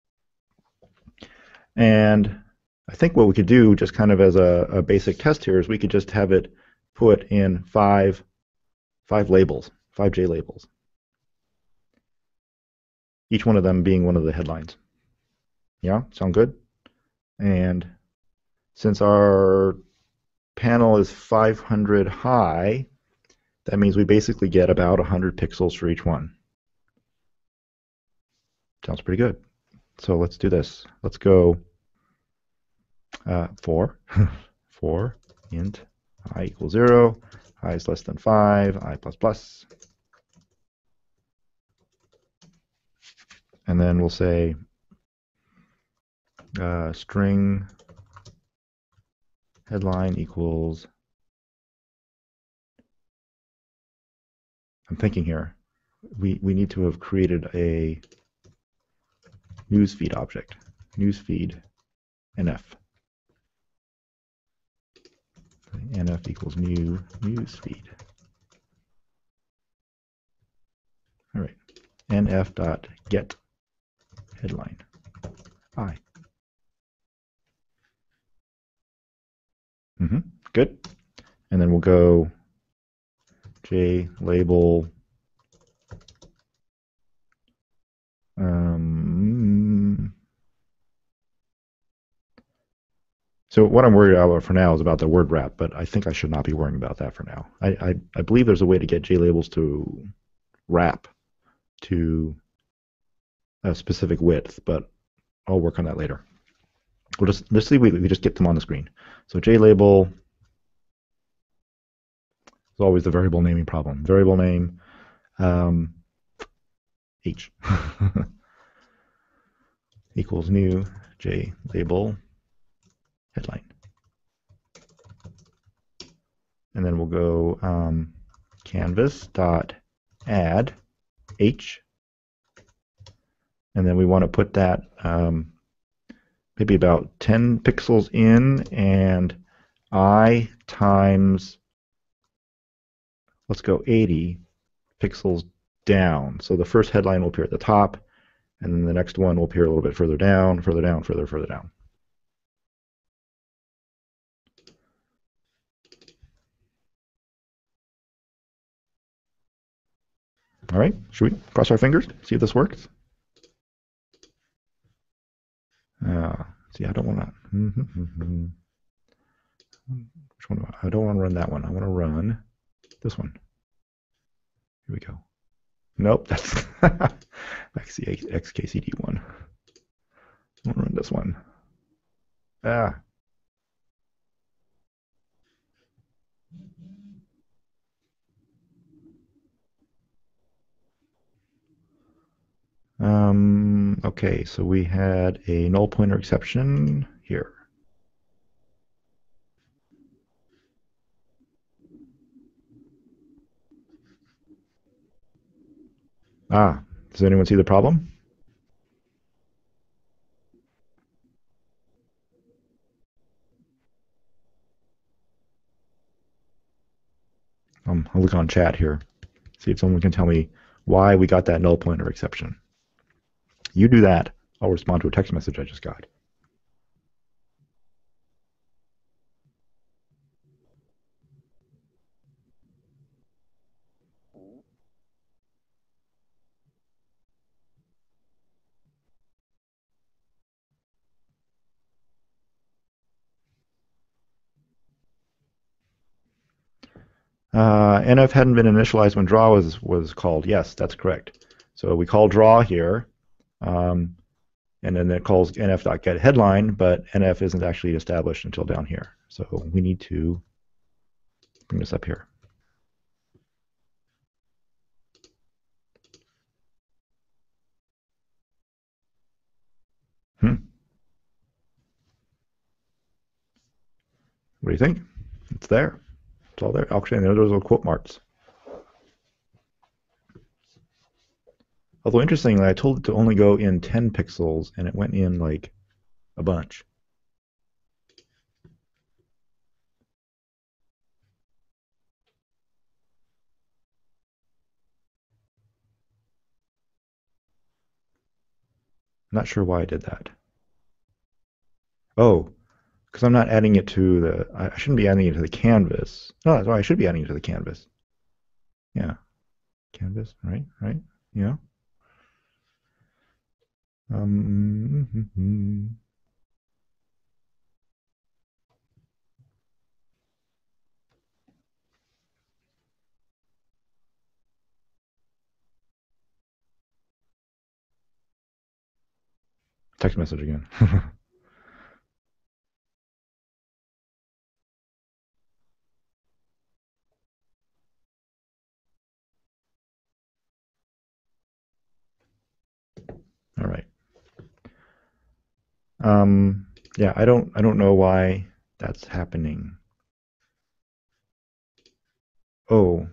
And I think what we could do, just kind of as a basic test here, is we could just have it put in five labels, 5 J labels. Each one of them being one of the headlines. Yeah, sound good? And since our panel is 500 high, that means we basically get about 100 pixels for each one. Sounds pretty good. So let's do this. Let's go 4. 4 int I equals 0, I is less than 5, I plus plus. And then we'll say string headline equals, I'm thinking here, we need to have created a newsfeed object, newsfeed nf. nf equals new newsfeed. All right, nf dot get headline I. Good. And then we'll go JLabel so what I'm worried about for now is about the word wrap, but I think I should not be worrying about that for now. I believe there's a way to get JLabels to wrap to a specific width, but I'll work on that later. We'll just see we just get them on the screen. So JLabel is always the variable naming problem. Variable name H equals new JLabel headline. And then we'll go canvas dot add H. And then we want to put that maybe about 10 pixels in and I times, let's go 80 pixels down. So the first headline will appear at the top, and then the next one will appear a little bit further down, further down, further down. All right, should we cross our fingers, see if this works? See, I don't want to. Which one? I don't want to run that one. I want to run this one. Here we go. Nope, that's XKCD one. I want to run this one. Okay, so we had a null pointer exception here. Does anyone see the problem? I'll look on chat here, see if someone can tell me why we got that null pointer exception. You do that, I'll respond to a text message I just got. NF hadn't been initialized when draw was called. Yes, that's correct. So we call draw here, and then it calls nf.getHeadline, but NF isn't actually established until down here. So we need to bring this up here. What do you think? It's there. It's all there. Actually, there are those little quote marks. Although interestingly, I told it to only go in 10 pixels, and it went in like a bunch. I'm not sure why I did that. Oh, because I'm not adding it to the, I shouldn't be adding it to the canvas. No, that's why I should be adding it to the canvas. Yeah, canvas, right, yeah. Text message again. All right. Yeah, I don't know why that's happening. Oh,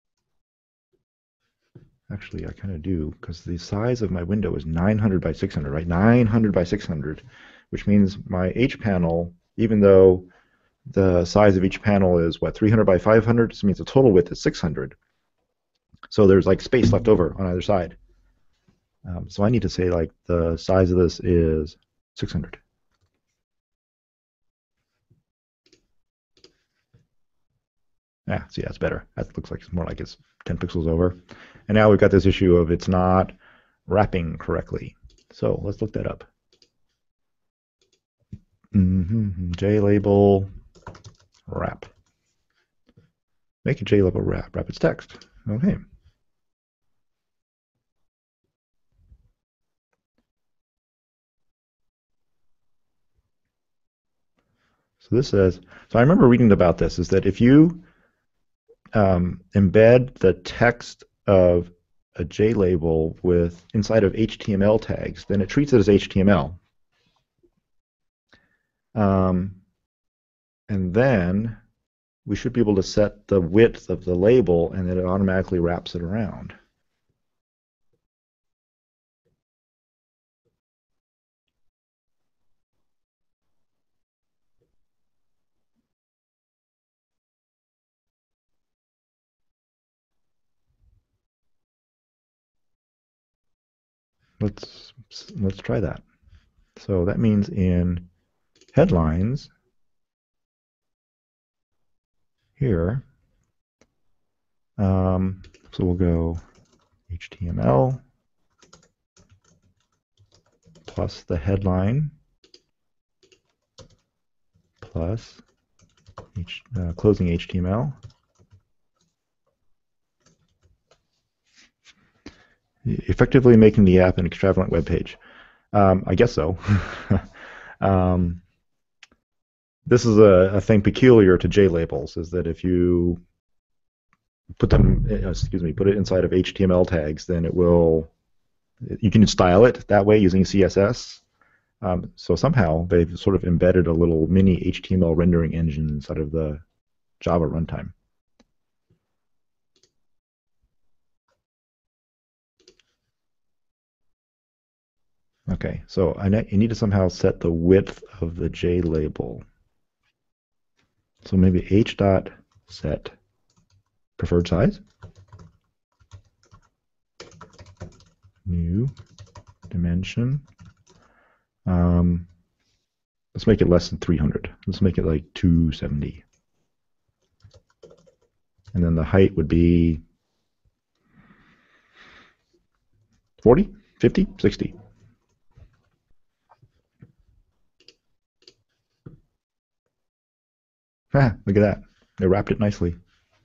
actually, I kind of do, because the size of my window is 900 by 600, right? 900 by 600, which means my H panel, even though the size of each panel is what, 300 by 500, this means the total width is 600. So there's like space left over on either side. So I need to say like the size of this is 600. Yeah, see, that's better. That looks like it's more like it's 10 pixels over. And now we've got this issue of it's not wrapping correctly. So let's look that up. JLabel wrap. Make a JLabel wrap. Wrap its text. Okay. So this says, so I remember reading about this, is that if you embed the text of a JLabel with inside of HTML tags, then it treats it as HTML. And then we should be able to set the width of the label, and then it automatically wraps it around. Let's try that. So that means in headlines here, so we'll go HTML plus the headline plus closing HTML. Effectively making the app an extravagant web page. I guess so. This is a thing peculiar to JLabels, is that if you put them, put it inside of HTML tags, then it will, you can style it that way using CSS. So somehow they've sort of embedded a little mini HTML rendering engine inside of the Java runtime. Okay, so I need to somehow set the width of the JLabel. So maybe h dot set preferred size, new dimension. Let's make it less than 300. Let's make it like 270. And then the height would be 40, 50, 60. Ah, look at that. They wrapped it nicely.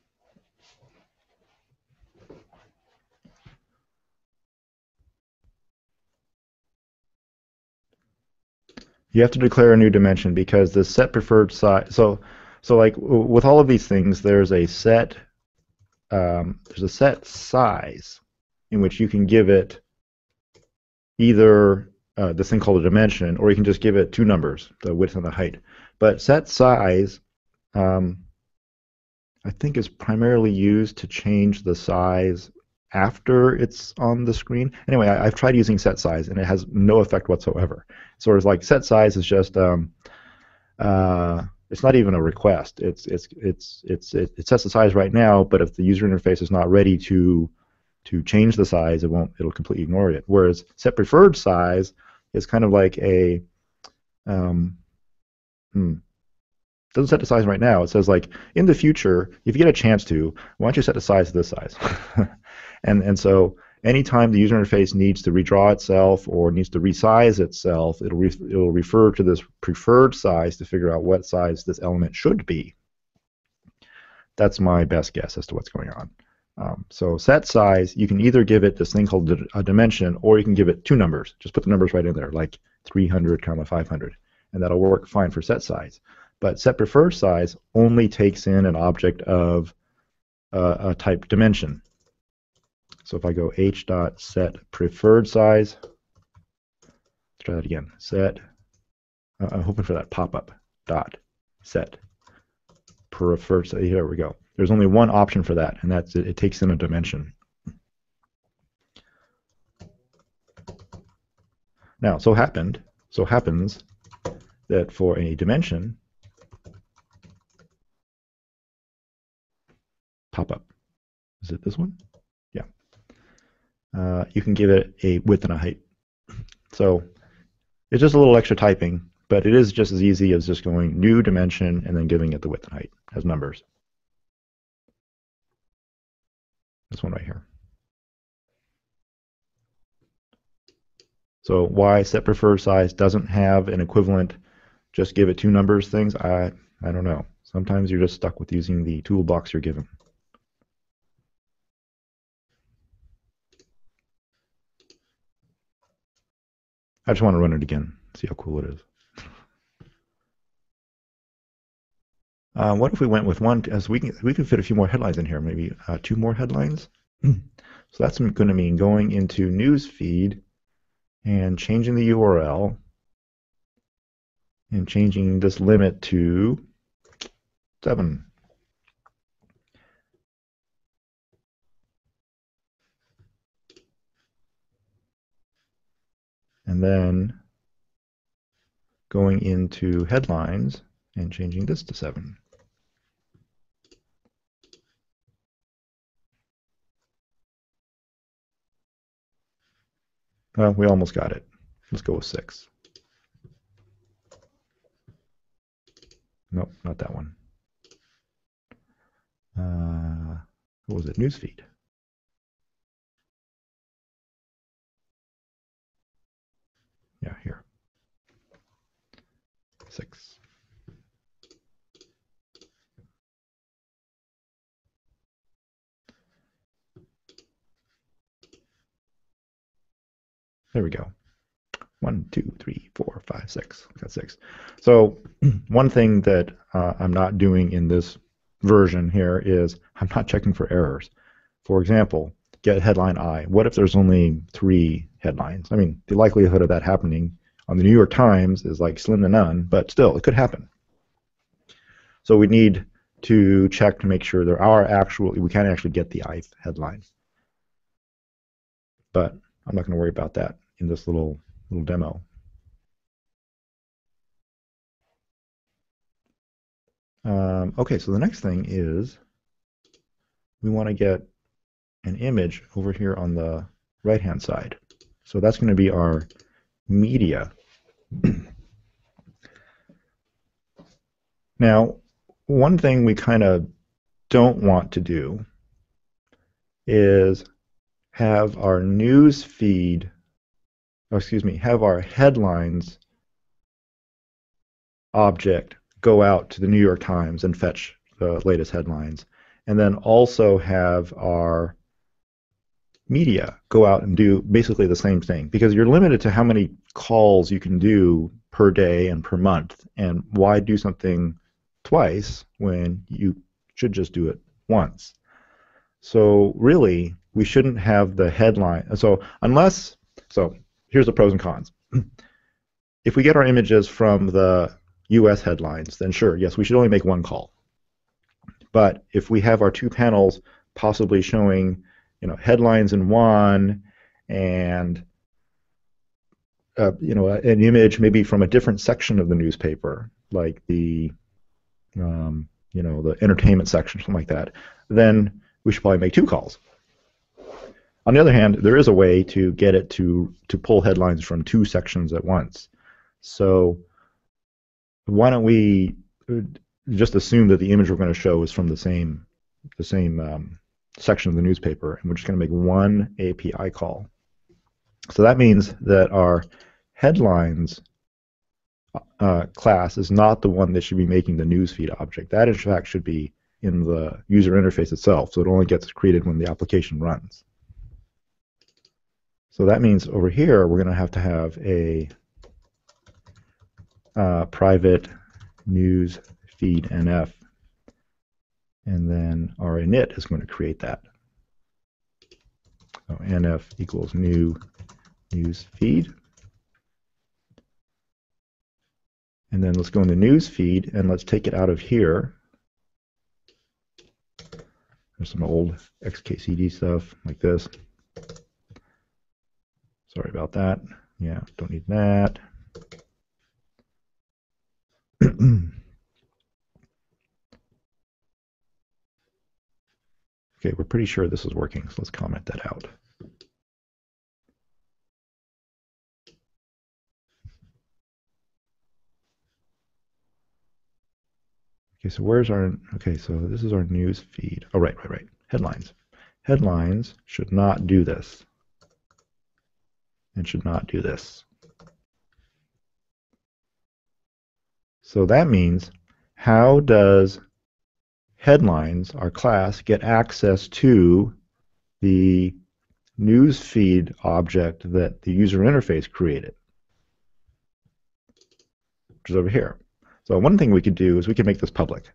You have to declare a new dimension because the set preferred size. So like with all of these things, there's a set size in which you can give it either this thing called a dimension, or you can just give it two numbers, the width and the height. But set size, I think, is primarily used to change the size after it's on the screen. Anyway, I've tried using set size, and it has no effect whatsoever. Sort of like set size is just it's not even a request. It sets the size right now, but if the user interface is not ready to change the size, it'll completely ignore it. Whereas set preferred size is kind of like a doesn't set the size right now. It says like in the future, if you get a chance to, why don't you set the size to this size? and so anytime the user interface needs to redraw itself or needs to resize itself, it'll refer to this preferred size to figure out what size this element should be. That's my best guess as to what's going on. So set size, you can either give it this thing called a dimension, or you can give it two numbers. Just put the numbers right in there, like 300, 500, and that'll work fine for set size. But set preferred size only takes in an object of a type dimension. So if I go h.set preferred size, let's try that again. Set, I'm hoping for that pop-up, dot set preferred size. Here we go. There's only one option for that, and that's it takes in a dimension. Now, so happens that for a dimension, pop-up, is it this one? Yeah. You can give it a width and a height. So it's just a little extra typing, but it is just as easy as just going new dimension and then giving it the width and height as numbers. This one right here. So why set preferred size doesn't have an equivalent, just give it two numbers things, I don't know. Sometimes you're just stuck with using the toolbox you're given. I just want to run it again, see how cool it is. What if we went with one, as we can fit a few more headlines in here, maybe 2 more headlines? So that's going to mean going into newsfeed and changing the URL and changing this limit to 7. And then going into headlines and changing this to 7. Well, we almost got it. Let's go with 6. Nope, not that one. What was it? Newsfeed. Yeah, here. 6. There we go. 1, 2, 3, 4, 5, 6. Got 6. So one thing that I'm not doing in this version here is I'm not checking for errors. For example, get headline I. What if there's only 3 headlines? I mean, the likelihood of that happening on the New York Times is like slim to none, but still, it could happen. So we need to check to make sure there are we can actually get the I headline. But I'm not going to worry about that in this little demo. Okay, so the next thing is we want to get an image over here on the right-hand side. So that's going to be our media. Now, one thing we kind of don't want to do is have our news feed, have our headlines object go out to the New York Times and fetch the latest headlines, and then also have our media go out and do basically the same thing, because you're limited to how many calls you can do per day and per month, and why do something twice when you should just do it once? So really, we shouldn't have the headline. So here's the pros and cons. If we get our images from the US headlines, then sure, yes, we should only make 1 call. But if we have our 2 panels possibly showing, headlines in one and an image maybe from a different section of the newspaper, like the the entertainment section, something like that, then we should probably make 2 calls. On the other hand, there is a way to get it to pull headlines from 2 sections at once. So why don't we just assume that the image we're going to show is from the same section of the newspaper, and we're just going to make 1 API call. So that means that our headlines class is not the one that should be making the newsfeed object. That in fact should be in the user interface itself, so it only gets created when the application runs. So that means over here we're going to have a private news feed NF, and then our init is going to create that. So NF equals new news feed. And then let's go in the news feed and let's take it out of here. There's some old XKCD stuff like this. Sorry about that. Yeah, don't need that. Okay, we're pretty sure this is working, so let's comment that out. Okay, so where's our, okay, so this is our news feed. Oh, right. Headlines. Headlines should not do this. And should not do this. So that means, how does headlines, our class, get access to the news feed object that the user interface created, which is over here? So one thing we could do is we could make this public.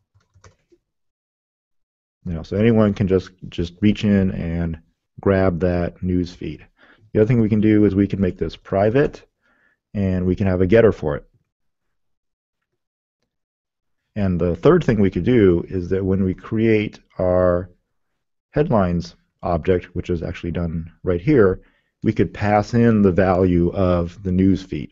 So anyone can just reach in and grab that news feed. The other thing we can do is we can make this private, and we can have a getter for it. And the third thing we could do is that when we create our headlines object, which is actually done right here, we could pass in the value of the news feed.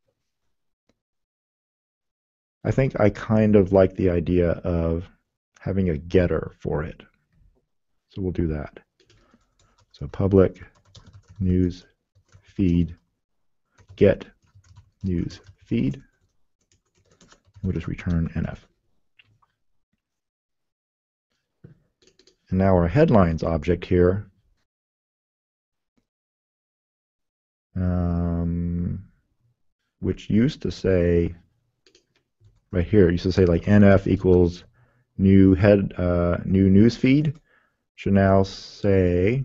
I think I kind of like the idea of having a getter for it. So we'll do that. So public news feed get news feed. We'll just return NF. And now our headlines object here, which used to say, right here, used to say like NF equals new news feed, should now say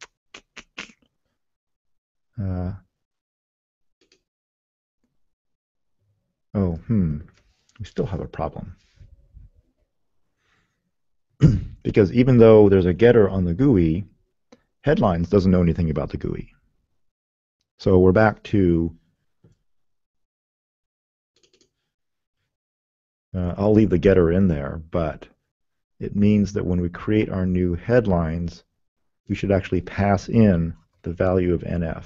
we still have a problem. Because even though there's a getter on the GUI, headlines doesn't know anything about the GUI. So we're back to, I'll leave the getter in there, but it means that when we create our new headlines, we should actually pass in the value of NF,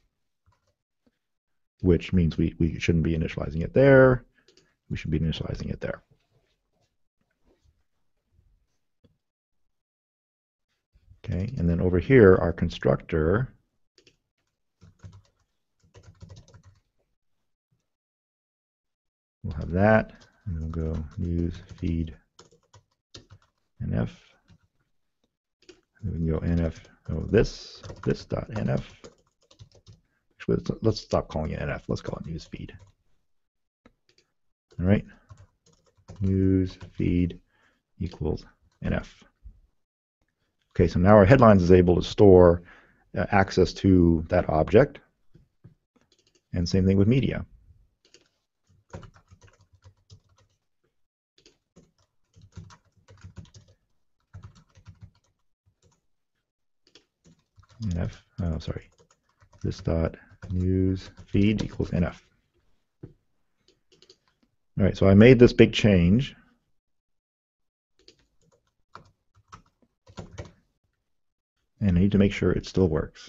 which means we shouldn't be initializing it there. We should be initializing it there. Okay, and then over here, our constructor we'll have that, and we'll go news feed NF. And we can go NF, this dot NF. Actually, let's stop calling it NF. Let's call it news feed. All right, news feed equals NF. Okay, so now our headlines is able to store access to that object. And same thing with media. NF, sorry, this dot news feed equals NF. All right, so I made this big change. And I need to make sure it still works.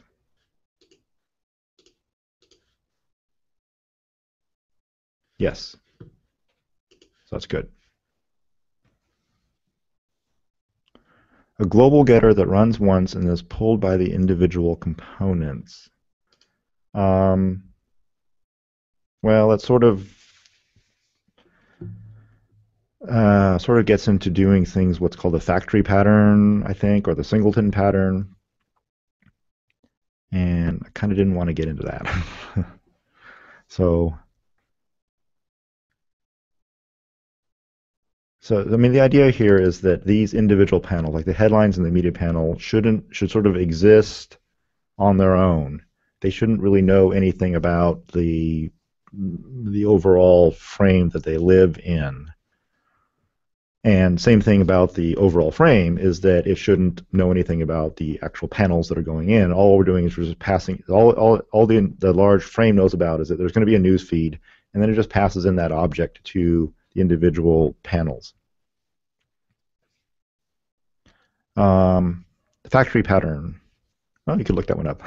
Yes. So that's good. A global getter that runs once and is pulled by the individual components. Well, it sort of gets into doing things what's called the factory pattern, I think, or the singleton pattern. And I kind of didn't want to get into that. So I mean, the idea here is that these individual panels, like the headlines and the media panel, should sort of exist on their own. They shouldn't really know anything about the the overall frame that they live in. And same thing about the overall frame is that it shouldn't know anything about the actual panels that are going in. All we're doing is we're just passing, all the large frame knows about is that there's going to be a news feed, and then it just passes in that object to the individual panels. The factory pattern. Well, you could look that one up.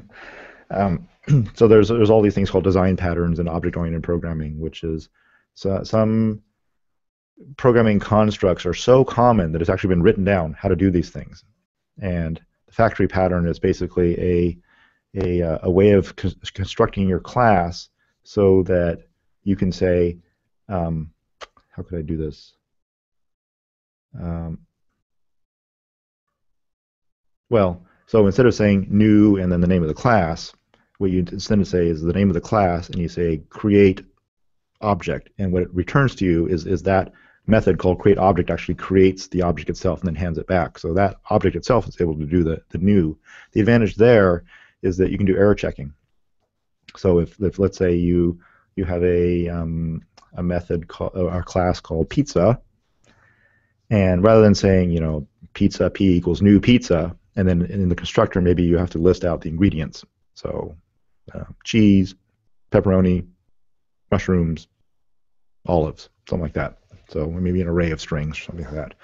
So there's all these things called design patterns in object-oriented programming, which is some programming constructs are so common that it's actually been written down how to do these things. And the factory pattern is basically a way of constructing your class so that you can say, how could I do this? Well, so instead of saying new and then the name of the class, what you instead say is the name of the class, and you say create object, and what it returns to you is that method called create object actually creates the object itself and then hands it back. So that object itself is able to do the new. The advantage there is that you can do error checking. So if let's say you have a method called a class called pizza, and rather than saying pizza p equals new pizza, and then in the constructor maybe you have to list out the ingredients. So cheese, pepperoni, mushrooms, olives, something like that. So maybe an array of strings, something like that.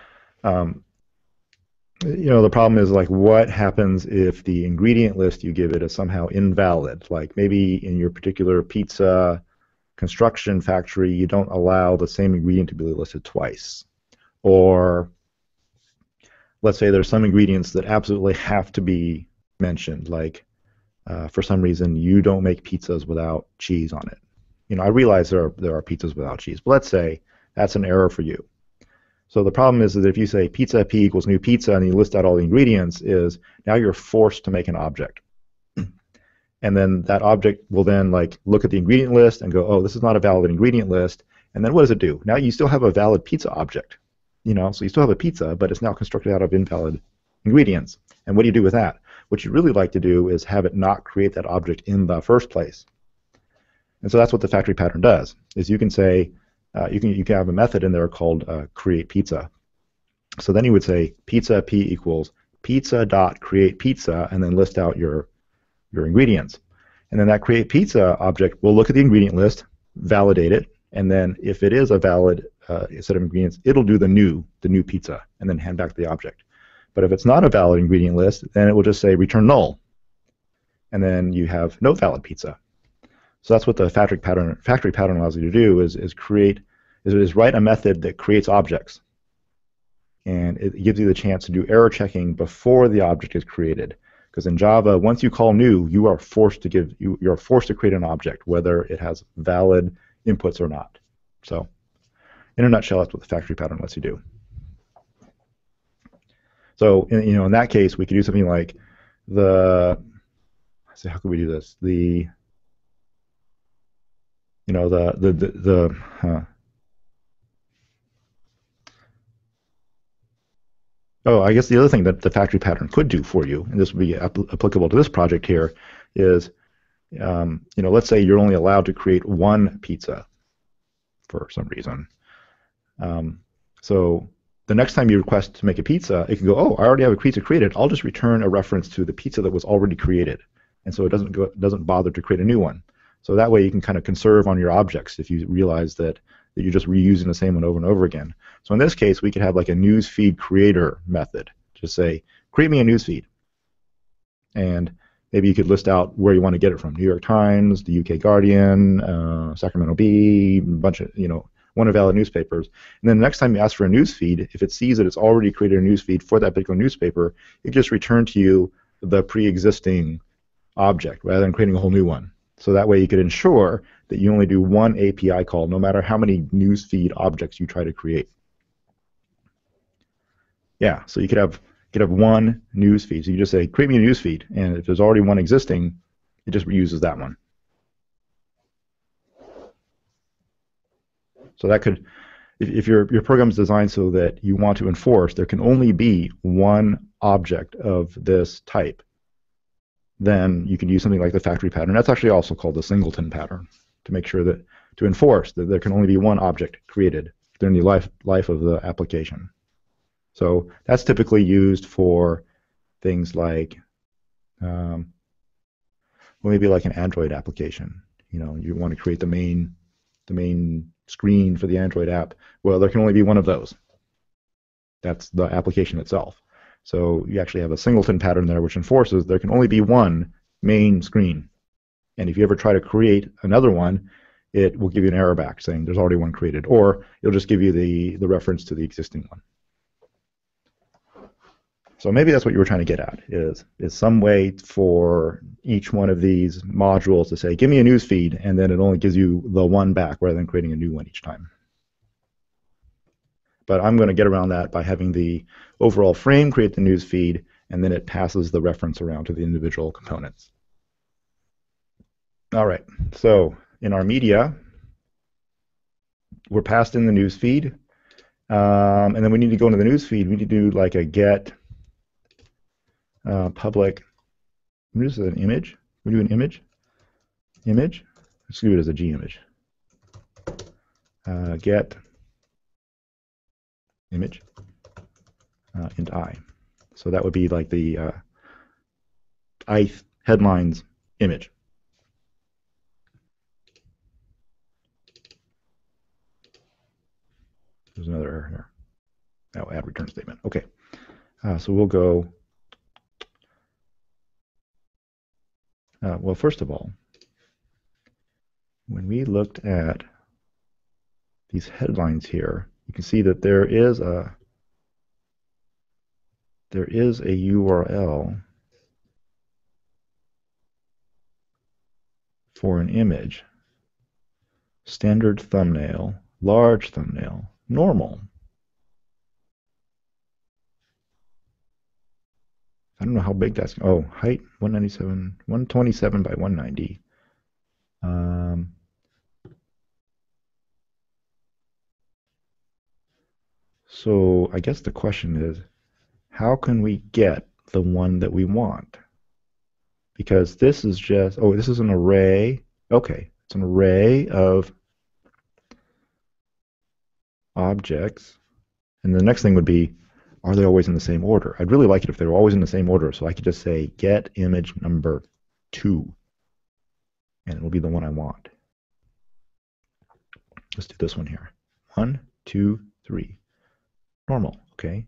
The problem is like what happens if the ingredient list you give it is somehow invalid? Like maybe in your particular pizza construction factory you don't allow the same ingredient to be listed twice. Or let's say there's some ingredients that absolutely have to be mentioned, like for some reason you don't make pizzas without cheese on it. I realize there are pizzas without cheese, but let's say that's an error for you. So the problem is that if you say pizza p equals new pizza and you list out all the ingredients, is now you're forced to make an object. And then that object will then look at the ingredient list and go, oh, this is not a valid ingredient list. And then what does it do? Now you still have a valid pizza object. So you still have a pizza, but it's now constructed out of invalid ingredients. And what do you do with that? What you'd really like to do is have it not create that object in the first place. And so that's what the factory pattern does, is you can say, you can have a method in there called create pizza. So then you would say pizza p equals pizza dot create pizza, and then list out your ingredients. And then that create pizza object will look at the ingredient list, validate it, and then if it is a valid set of ingredients, it'll do the new pizza, and then hand back the object. But if it's not a valid ingredient list, then it will just say return null, and then you have no valid pizza. So that's what the factory pattern allows you to do is write a method that creates objects, and it gives you the chance to do error checking before the object is created. Because in Java, once you call new, you are forced to create an object, whether it has valid inputs or not. So, in a nutshell, that's what the factory pattern lets you do. So, in that case, we could do something like how could we do this? Oh, I guess the other thing that the factory pattern could do for you, and this would be applicable to this project here, is, let's say you're only allowed to create one pizza for some reason. So the next time you request to make a pizza, it can go, oh, I already have a pizza created. I'll just return a reference to the pizza that was already created, and so it doesn't bother to create a new one. So that way you can kind of conserve on your objects if you realize that you're just reusing the same one over and over again. So in this case, we could have like a newsfeed creator method. Just say, create me a newsfeed. And maybe you could list out where you want to get it from. New York Times, the UK Guardian, Sacramento Bee, a bunch of, one of valid newspapers. And then the next time you ask for a newsfeed, if it sees that it's already created a newsfeed for that particular newspaper, it just return to you the pre-existing object rather than creating a whole new one. So that way you could ensure that you only do one API call no matter how many newsfeed objects you try to create. Yeah, so you could have one newsfeed. So you just say, create me a newsfeed, and if there's already one existing, it just reuses that one. So that could, if your program is designed so that you want to enforce there can only be one object of this type, then you can use something like the factory pattern. That's actually also called the singleton pattern. to make sure that, to enforce that there can only be one object created during the life of the application. So that's typically used for things like, well, maybe like an Android application. You want to create the main screen for the Android app. Well, there can only be one of those. That's the application itself. So you actually have a singleton pattern there, which enforces there can only be one main screen. And if you ever try to create another one, it will give you an error back saying there's already one created, or it'll just give you the reference to the existing one. So maybe that's what you were trying to get at, is some way for each one of these modules to say, give me a news feed, and then it only gives you the one back rather than creating a new one each time. But I'm going to get around that by having the overall frame create the news feed, and then it passes the reference around to the individual components. All right, so in our media, we're passed in the news feed, and then we need to go into the news feed. We need to do like a get public. What is an image? We do an image. Let's do it as a G image. Get image int I. So that would be like the ith headlines image. There's another error here. Oh, add return statement. Okay. So we'll go. Well, first of all, when we looked at these headlines here, you can see that there is a URL for an image, standard thumbnail, large thumbnail, normal. I don't know how big that's. Oh, height 127 by 190. So I guess the question is, how can we get the one that we want? Because this is just, oh, this is an array. Okay, it's an array of objects. And the next thing would be, are they always in the same order? I'd really like it if they were always in the same order, so I could just say get image number 2, and it'll be the one I want. Let's do this one here. 1, 2, 3. Normal, okay.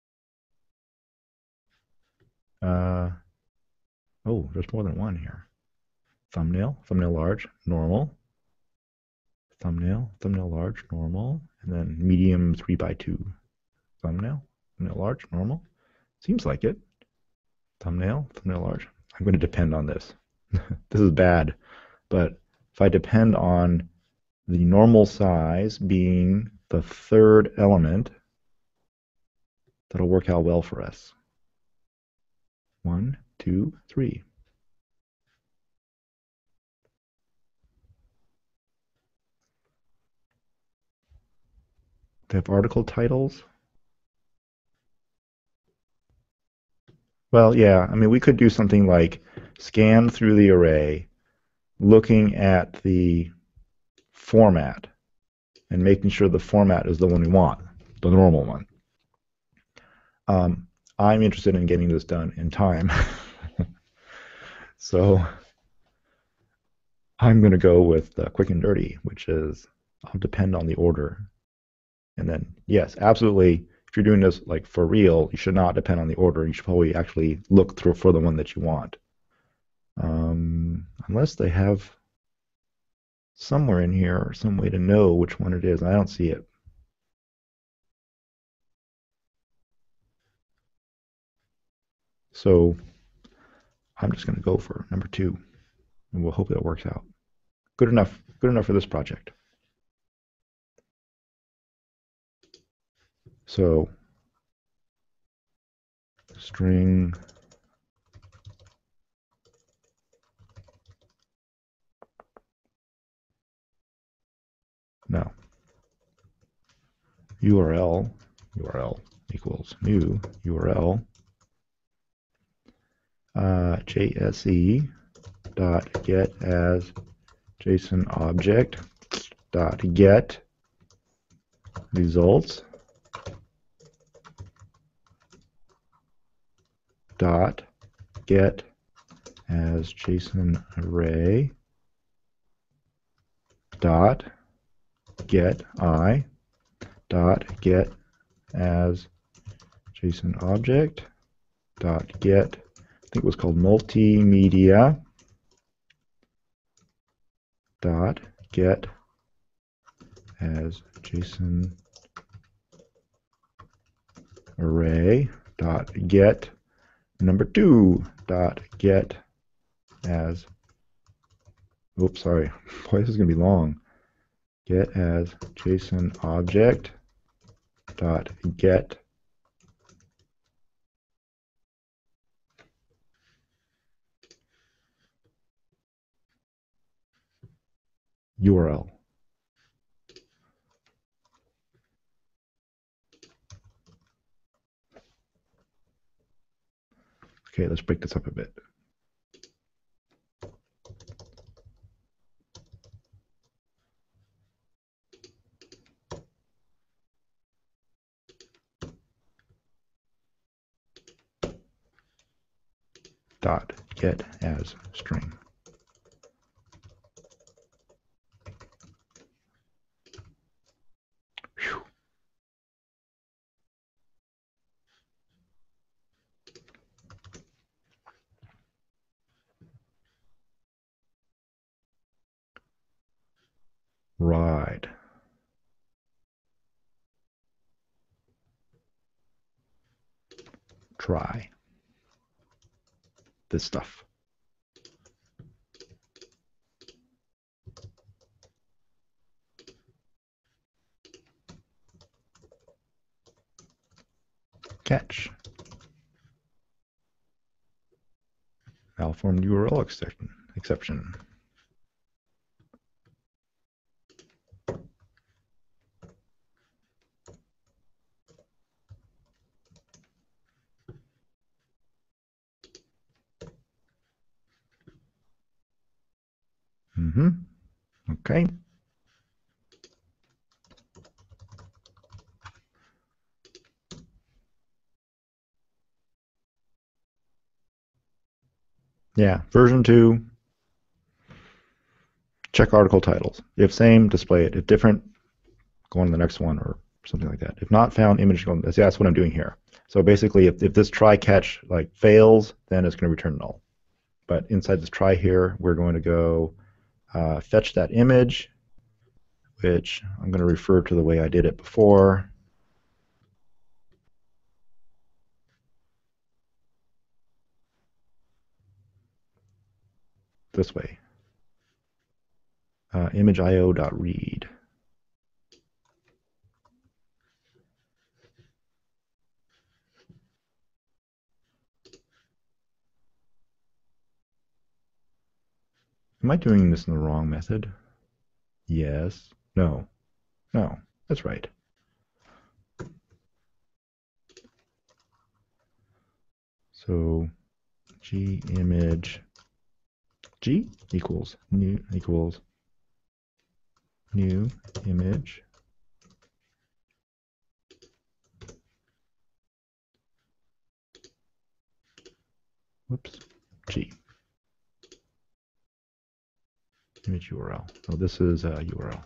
Oh, there's more than one here. Thumbnail, thumbnail large, normal. Thumbnail, thumbnail large, normal. And then medium 3 by 2. Thumbnail, thumbnail large, normal. Seems like it. Thumbnail, thumbnail large. I'm going to depend on this. This is bad. But if I depend on the normal size being the third element, that'll work out well for us. 1, 2, 3. They have article titles. Well, yeah, I mean, we could do something like scan through the array, looking at the format and making sure the format is the one we want, the normal one. I'm interested in getting this done in time. So I'm going to go with quick and dirty, which is I'll depend on the order. And then, yes, absolutely, if you're doing this like for real, you should not depend on the order. You should probably actually look through for the one that you want. Unless they have somewhere in here some way to know which one it is. I don't see it. So I'm just going to go for number 2, and we'll hope that works out. Good enough for this project. So string no URL equals new URL JSE dot get as JSON object dot get results dot get as JSON array dot get I dot get as JSON object dot get, I think it was called multimedia dot get as JSON array dot get number 2 dot get as, oops, sorry, boy, this is going to be long. Get as JSON object dot get URL. Okay, let's break this up a bit. Dot get as string. Whew. Right. Try this stuff. Catch. Malformed URL exception. Okay. Yeah, version 2. Check article titles. If same, display it. If different, go on to the next one or something like that. If not found, image, that's what I'm doing here. So basically, if this try catch like fails, then it's going to return null. But inside this try here, we're going to go fetch that image, which I'm going to refer to the way I did it before. This way. Image.io.read. Am I doing this in the wrong method? Yes. No. No. That's right. So G image G equals new image G image URL. Oh, this is a URL.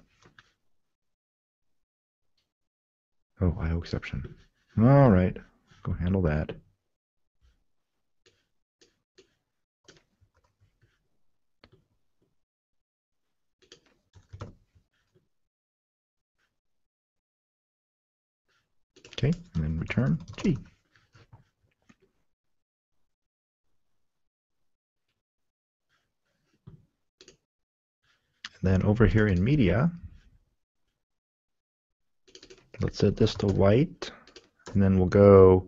Oh, IO exception. All right, go handle that. Okay, and then return G. And then over here in media, let's set this to white, and then we'll go,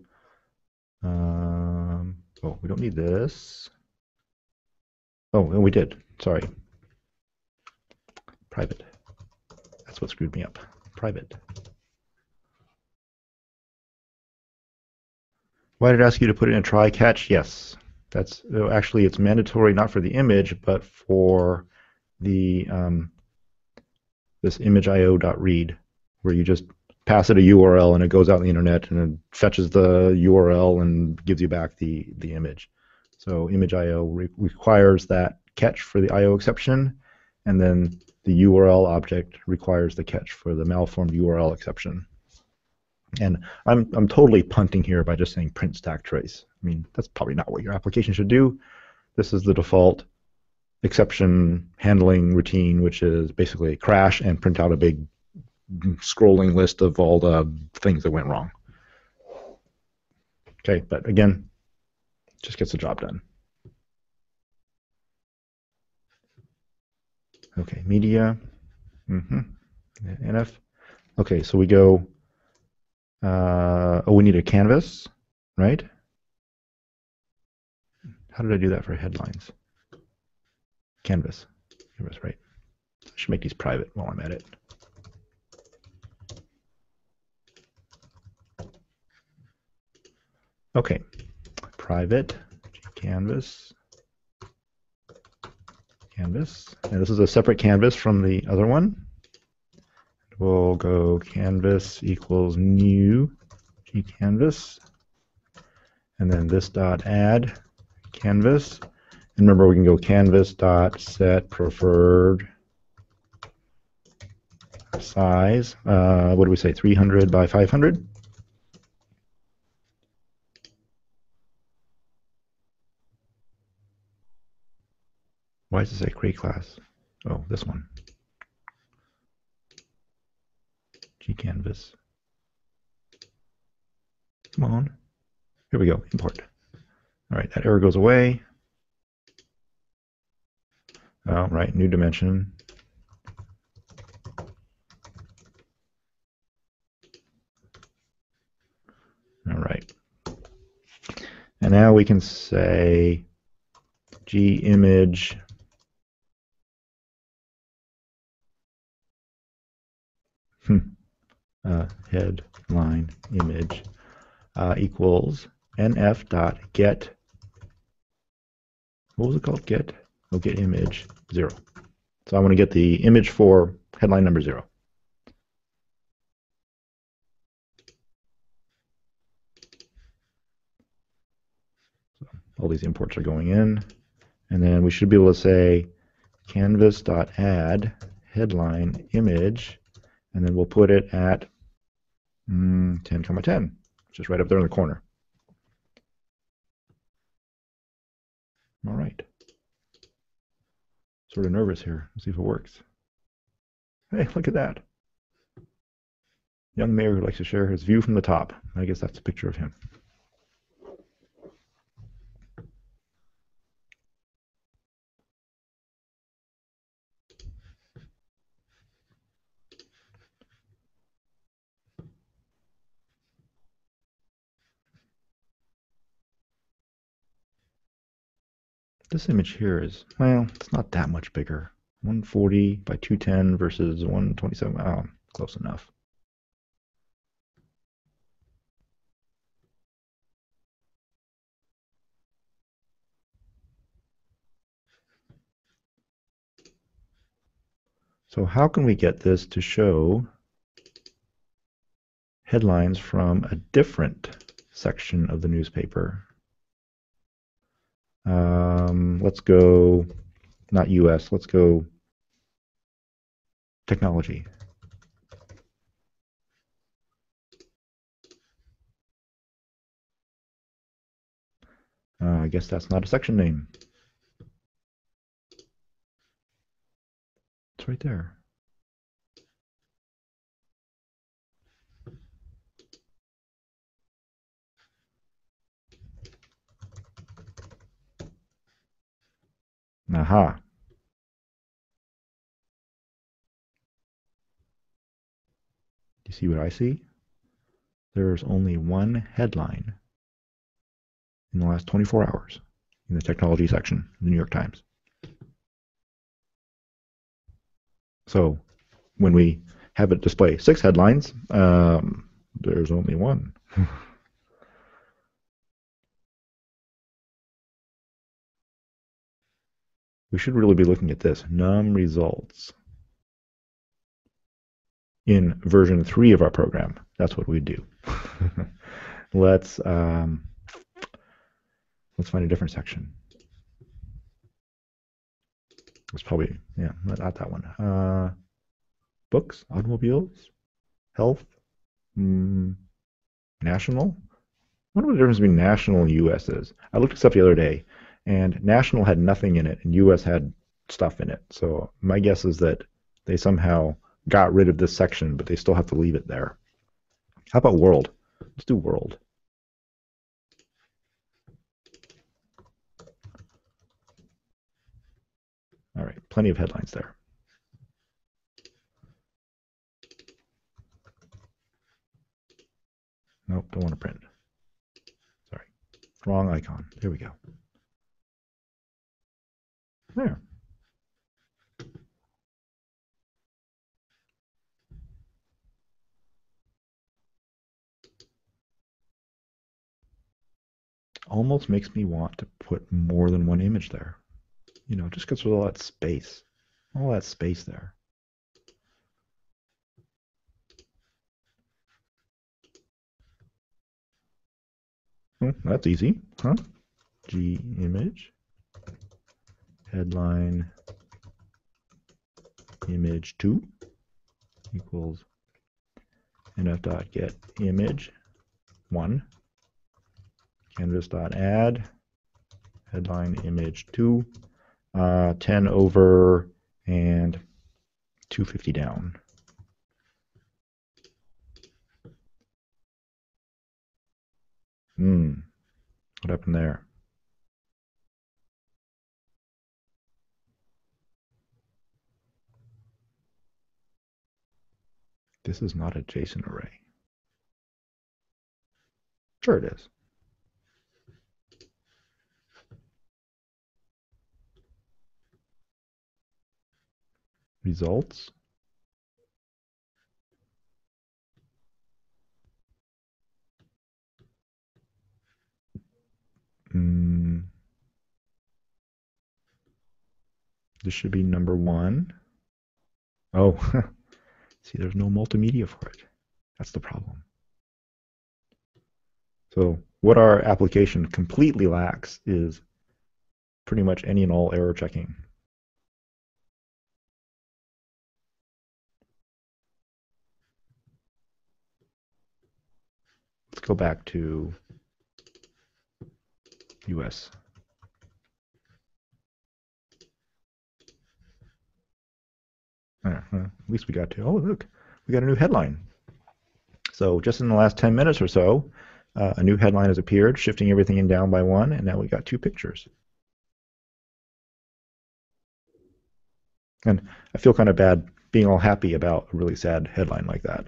oh, we don't need this. Oh, and we did, sorry. Private. That's what screwed me up. Private. Why did it ask you to put it in a try catch? Yes. That's actually, it's mandatory not for the image, but for the this image.io.read, where you just pass it a URL and it goes out on the internet and it fetches the URL and gives you back the image. So image.io requires that catch for the IO exception, and then the URL object requires the catch for the malformed URL exception. And I'm totally punting here by just saying print stack trace. I mean, that's probably not what your application should do. This is the default exception handling routine, which is basically crash and print out a big scrolling list of all the things that went wrong. Okay, but again, just gets the job done. Okay, media, NF. Okay, so we go, we need a canvas, right? How did I do that for headlines? Canvas, right? I should make these private while I'm at it. Okay, private canvas, and this is a separate canvas from the other one. We'll go canvas equals new gcanvas, and then this dot add canvas. And remember, we can go canvas dot set preferred size. What do we say? 300 by 500. Why does it say create class? Oh, this one. Gcanvas. Come on. Here we go. Import. All right, that error goes away. All right, new dimension. All right. And now we can say gimage headline image equals nf dot get. What was it called? Get image 0. So I want to get the image for headline number 0. So all these imports are going in, and then we should be able to say canvas dot add headline image, and then we'll put it at 10, 10, which is right up there in the corner. All right. Sort of nervous here. Let's see if it works. Hey, look at that. Young mayor who likes to share his view from the top. I guess that's a picture of him. This image here is, well, it's not that much bigger. 140 by 210 versus 127. Oh, close enough. So how can we get this to show headlines from a different section of the newspaper? Let's go, not US, let's go technology. I guess that's not a section name. It's right there. Aha. You see what I see? There's only one headline in the last 24 hours in the technology section of the New York Times. So when we have it display 6 headlines, there's only one. we should really be looking at this, num results. In version 3 of our program, that's what we do. Let's find a different section. It's probably, yeah, not that one. Books, automobiles, health, national. I wonder what the difference between national and US is. I looked this up the other day, and national had nothing in it, and US had stuff in it. So my guess is that they somehow got rid of this section, but they still have to leave it there. How about world? Let's do world. All right, plenty of headlines there. Nope, don't want to print. Sorry, wrong icon. There we go. There. Almost makes me want to put more than one image there. You know, just because there's all that space. All that space there. That's easy, huh? G image, headline, image 2 equals nf.get image 1, canvas.add, headline image 2, 10 over and 250 down. What happened there? This is not a JSON array. Sure it is. Results. This should be number 1. Oh, see, there's no multimedia for it. That's the problem. So what our application completely lacks is pretty much any and all error checking. Let's go back to US. At least we got to, oh, look, we got a new headline. So just in the last 10 minutes or so, a new headline has appeared, shifting everything in down by 1, and now we got 2 pictures. And I feel kind of bad being all happy about a really sad headline like that.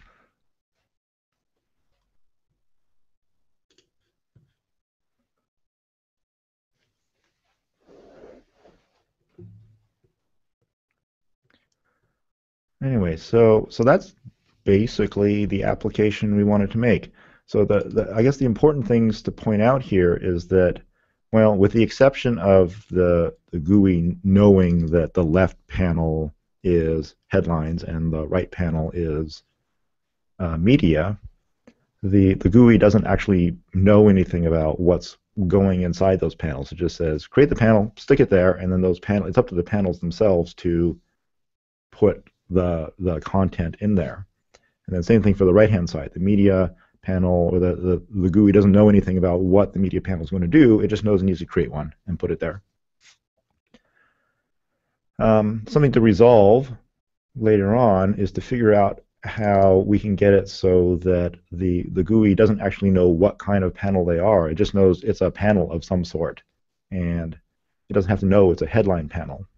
Anyway, so that's basically the application we wanted to make. So I guess the important things to point out here is that, well, with the exception of the GUI knowing that the left panel is headlines and the right panel is media, the GUI doesn't actually know anything about what's going inside those panels. It just says create the panel, stick it there, and then those panels, it's up to the panels themselves to put the content in there. And then same thing for the right-hand side. The media panel, or the GUI doesn't know anything about what the media panel is going to do. It just knows it needs to create one and put it there. Something to resolve later on is to figure out how we can get it so that the GUI doesn't actually know what kind of panel they are. It just knows it's a panel of some sort. And it doesn't have to know it's a headline panel.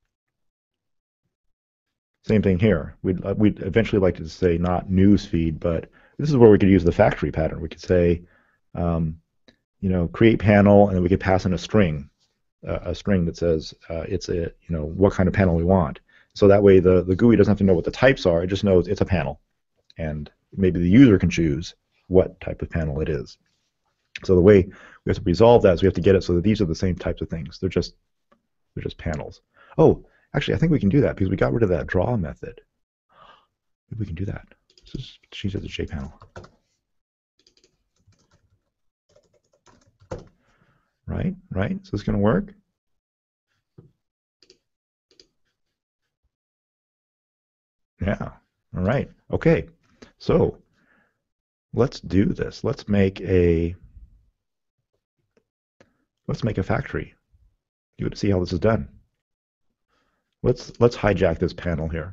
Same thing here. We'd eventually like to say not newsfeed, but this is where we could use the factory pattern. We could say, you know, create panel, and then we could pass in a string that says it's a, you know, what kind of panel we want. So that way the GUI doesn't have to know what the types are. It just knows it's a panel, and maybe the user can choose what type of panel it is. So the way we have to resolve that is we have to get it so that these are the same types of things. They're just They're just panels. Oh, actually, I think we can do that because we got rid of that draw method. Maybe we can do that. Let's just change it to JPanel. Right? So it's going to work. Yeah. All right. Okay. So let's do this. Let's make a factory. You would see how this is done. Let's hijack this panel here.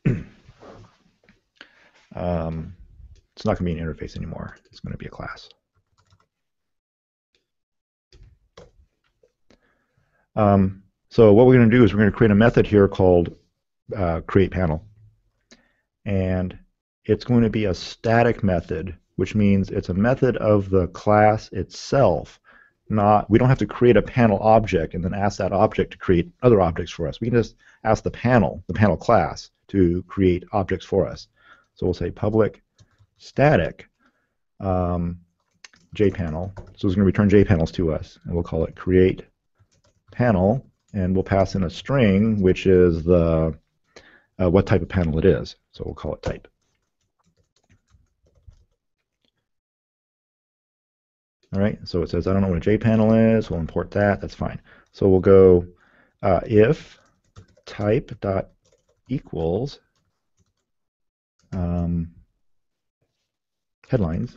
It's not going to be an interface anymore. It's going to be a class. So what we're going to do is we're going to create a method here called createPanel. And it's going to be a static method, which means it's a method of the class itself. We don't have to create a panel object and then ask that object to create other objects for us. We can just ask the panel class, to create objects for us. So we'll say public static JPanel. So it's going to return JPanels to us, and we'll call it createPanel, and we'll pass in a string, which is the what type of panel it is. So we'll call it type. All right, so it says I don't know what a JPanel is. We'll import that. That's fine. So we'll go if type dot equals headlines.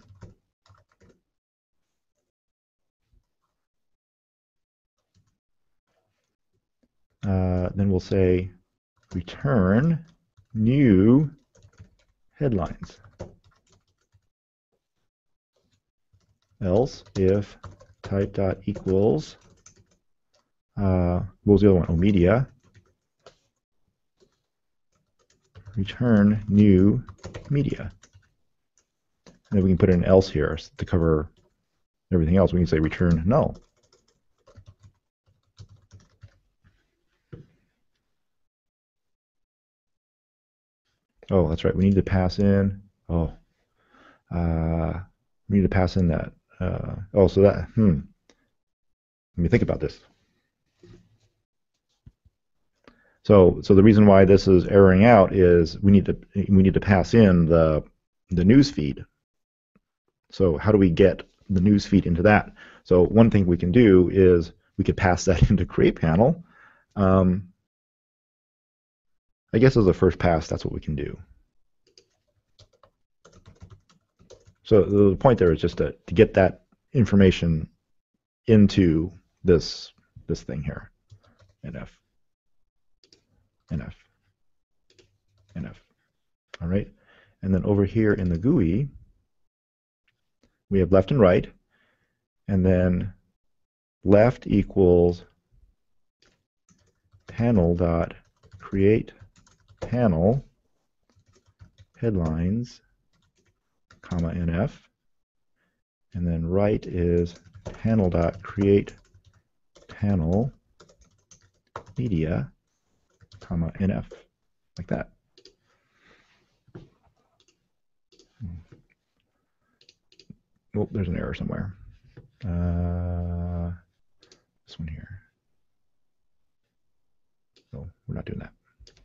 Then we'll say return new headlines. Else if type dot equals what was the other one? Oh, media. Return new media. And then we can put an else here to cover everything else. We can say return null. Oh, that's right. We need to pass in. Oh, we need to pass in that. So that. Let me think about this. So the reason why this is erroring out is we need to pass in the news feed. So how do we get the news feed into that? So one thing we can do is we could pass that into createPanel. I guess as a first pass, that's what we can do. So the point there is just to get that information into this thing here, NF. All right, and then over here in the GUI, we have left and right, and then left equals panel dot create panel headlines, comma NF, and then right is panel dot create panel media, comma NF, like that. Oh, there's an error somewhere. This one here. No, we're not doing that.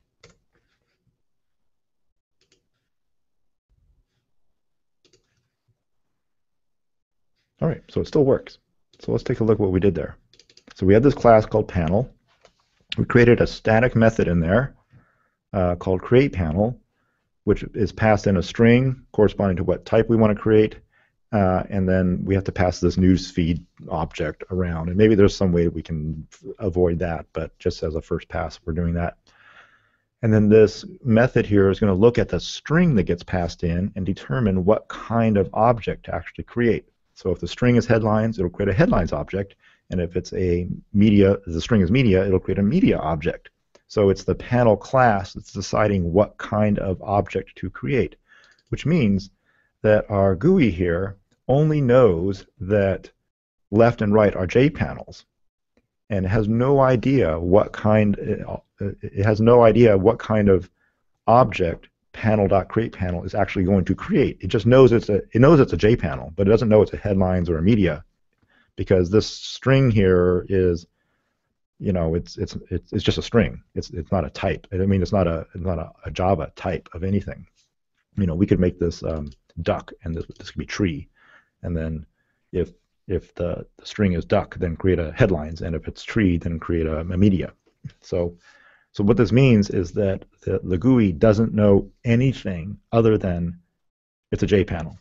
All right, so it still works. So let's take a look at what we did there. So we had this class called panel. We created a static method in there called createPanel, which is passed in a string corresponding to what type we want to create. And then we have to pass this newsfeed object around. And maybe there's some way we can avoid that, but just as a first pass, we're doing that. And then this method here is going to look at the string that gets passed in and determine what kind of object to actually create. So if the string is headlines, it'll create a headlines object. And if it's a media, the string is media, it'll create a media object. So it's the panel class that's deciding what kind of object to create, which means that our GUI here only knows that left and right are JPanels, and it has no idea what kind. It has no idea what kind of object panel.createPanel is actually going to create. It just knows it's a JPanel, but it doesn't know it's a headlines or a media, because this string here is it's just a string. It's not a type. I mean, it's not a Java type of anything. We could make this duck, and this could be tree, and then if the string is duck, then create a headlines, and if it's tree, then create a media. So what this means is that the GUI doesn't know anything other than it's a JPanel.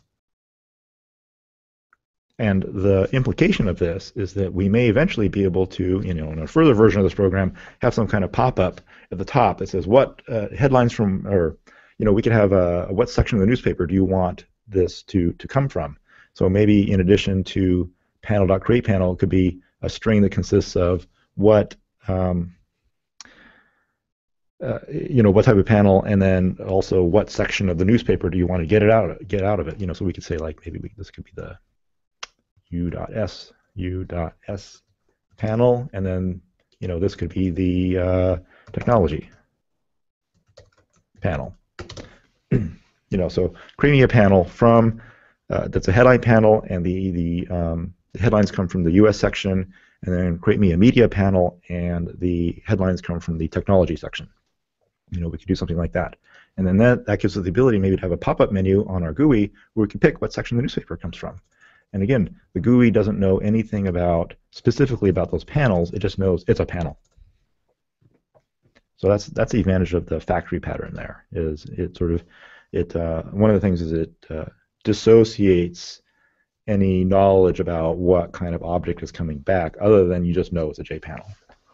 And the implication of this is that we may eventually be able to, in a further version of this program, have some kind of pop-up at the top that says what headlines from, or we could have what section of the newspaper do you want this to come from? So maybe in addition to panel.createPanel, it could be a string that consists of what what type of panel, and then also what section of the newspaper do you want to get out of it. So we could say like maybe this could be the u.s panel, and then this could be the technology panel. So creating a panel from that's a headline panel, and the headlines come from the U.S. section, and then create me a media panel, and the headlines come from the technology section. We could do something like that. And then that gives us the ability maybe to have a pop-up menu on our GUI where we can pick what section the newspaper comes from. And again, the GUI doesn't know anything specifically about those panels. It just knows it's a panel. So that's the advantage of the factory pattern there. One of the things is it dissociates any knowledge about what kind of object is coming back, other than you just know it's a JPanel.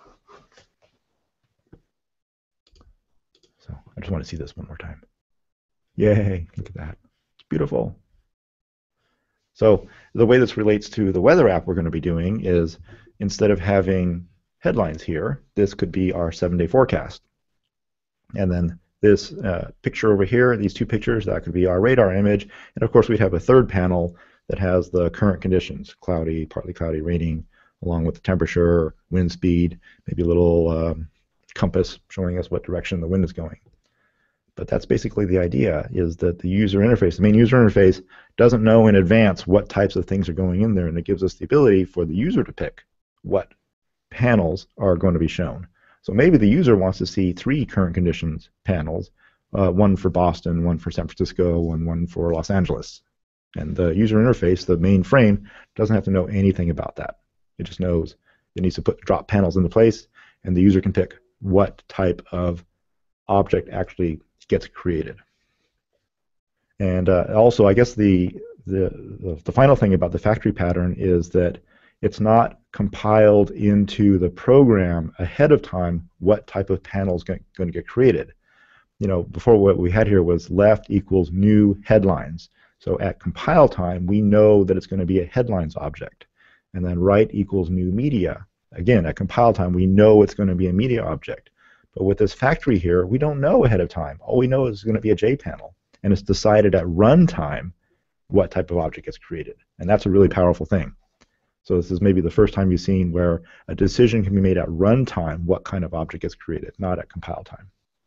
So I just want to see this one more time. Yay, look at that. It's beautiful. So the way this relates to the weather app we're going to be doing is, instead of having headlines here, this could be our 7-day forecast. And then this picture over here, these two pictures, that could be our radar image. And of course, we'd have a third panel that has the current conditions: cloudy, partly cloudy, raining, along with the temperature, wind speed, maybe a little compass showing us what direction the wind is going. But that's basically the idea, is that the user interface, the main user interface, doesn't know in advance what types of things are going in there, and it gives us the ability for the user to pick what panels are going to be shown. So maybe the user wants to see 3 current conditions panels, one for Boston, one for San Francisco, and one for Los Angeles. And the user interface, the main frame, doesn't have to know anything about that. It just knows it needs to drop panels into place, and the user can pick what type of object actually gets created. And also, I guess the final thing about the factory pattern is that it's not compiled into the program ahead of time what type of panel is going to get created. Before, what we had here was left equals new headlines. So at compile time, we know that it's going to be a headlines object. And then right equals new media. Again, at compile time, we know it's going to be a media object. But with this factory here, we don't know ahead of time. All we know is it's going to be a JPanel. And it's decided at runtime what type of object gets created. And that's a really powerful thing. So this is maybe the first time you've seen where a decision can be made at runtime what kind of object gets created, not at compile time.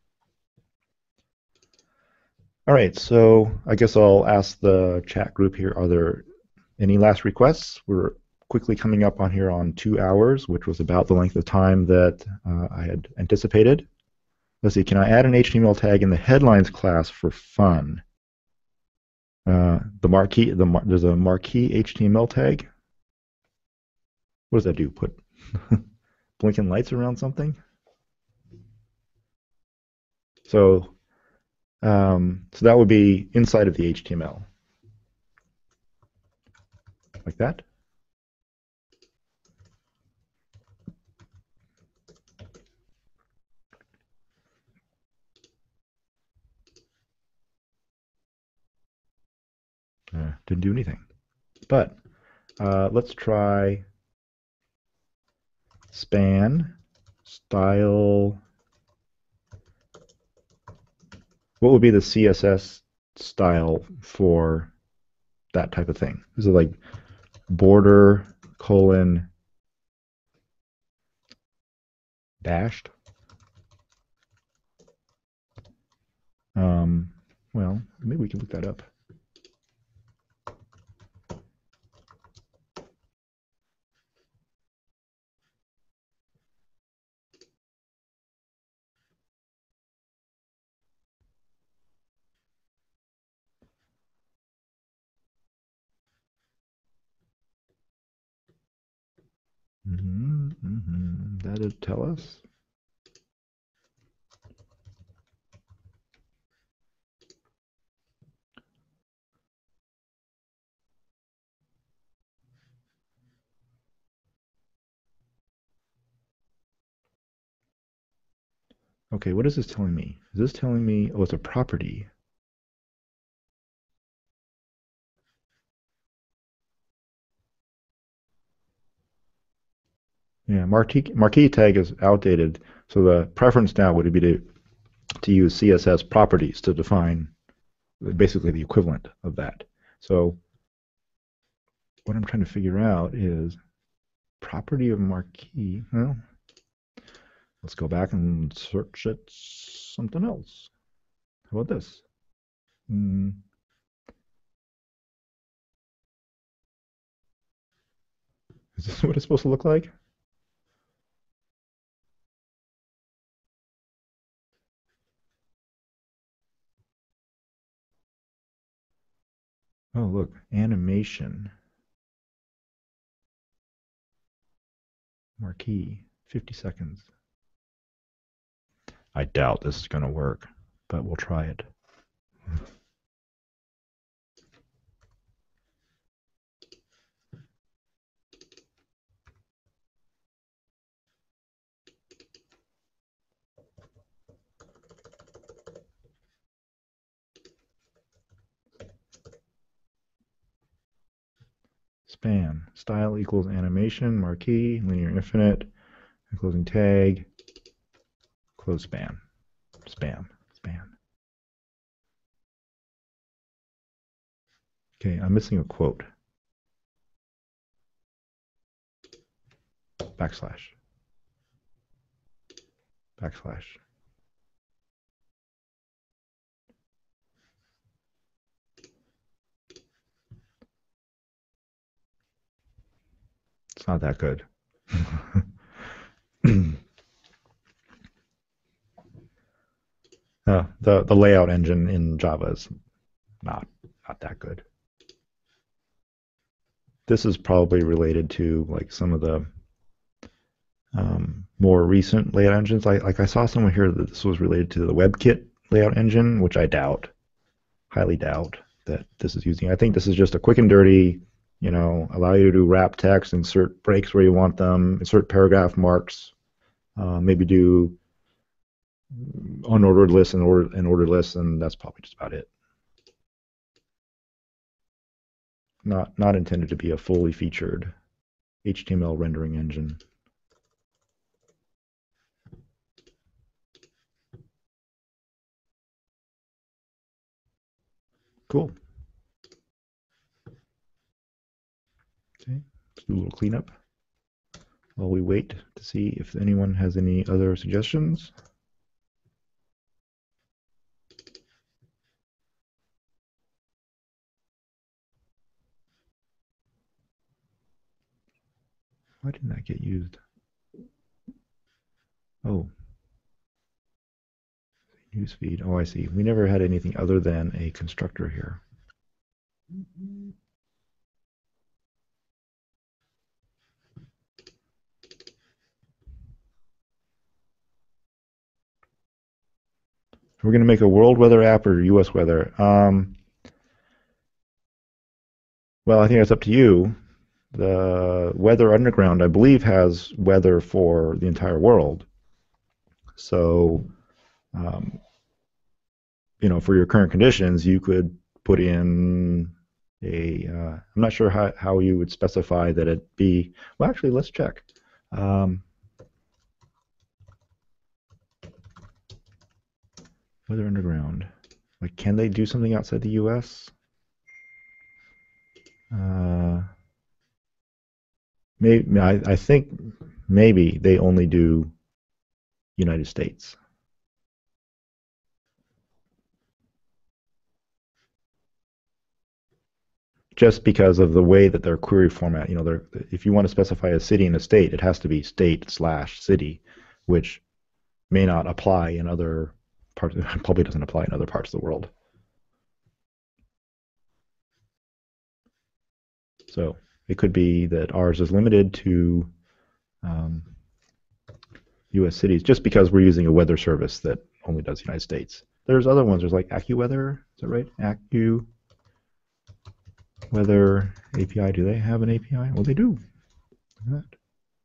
All right, so I guess I'll ask the chat group here, are there any last requests? We're quickly coming up on here on 2 hours, which was about the length of time that I had anticipated. Let's see, can I add an HTML tag in the headlines class for fun? The marquee, there's a marquee HTML tag. What does that do? Put blinking lights around something? So that would be inside of the HTML, like that. Didn't do anything. But let's try span style. What would be the CSS style for that type of thing? Is it like border colon dashed? Well, maybe we can look that up. That'd tell us. Okay, what is this telling me? Is this telling me, oh, it's a property? Yeah, marquee tag is outdated, so the preference now would be to use CSS properties to define basically the equivalent of that. So what I'm trying to figure out is property of marquee. Well, let's go back and search it something else. How about this? Mm, is this what it's supposed to look like? Oh, look, animation, marquee, 50 seconds. I doubt this is going to work, but we'll try it. Span, style equals animation, marquee, linear infinite, closing tag, close span, span. Okay, I'm missing a quote. Backslash. Backslash. It's not that good. The layout engine in Java is not that good. This is probably related to like some of the more recent layout engines. Like I saw somewhere here that this was related to the WebKit layout engine, which I doubt, highly doubt that this is using. I think this is just a quick and dirty, allow you to wrap text, insert breaks where you want them, insert paragraph marks, maybe do unordered lists and ordered lists, and that's probably just about it. Not intended to be a fully featured HTML rendering engine. Cool. Okay, let's do a little cleanup while we wait to see if anyone has any other suggestions. Why didn't that get used? Oh, newsfeed. Oh, I see. We never had anything other than a constructor here. We're going to make a world weather app or US weather. Well, I think it's up to you. The Weather Underground, I believe, has weather for the entire world. So, um, for your current conditions, you could put in I'm not sure how you would specify that it be, well, actually, let's check. Weather Underground. Like, can they do something outside the US? Maybe I think maybe they only do United States. Just because of the way that their query format, if you want to specify a city and a state, it has to be state/city, which may not apply in other parts. Probably doesn't apply in other parts of the world. So it could be that ours is limited to U.S. cities, just because we're using a weather service that only does the United States. There's other ones. There's like AccuWeather. Is that right? AccuWeather API. Do they have an API? Well, they do. Look at that.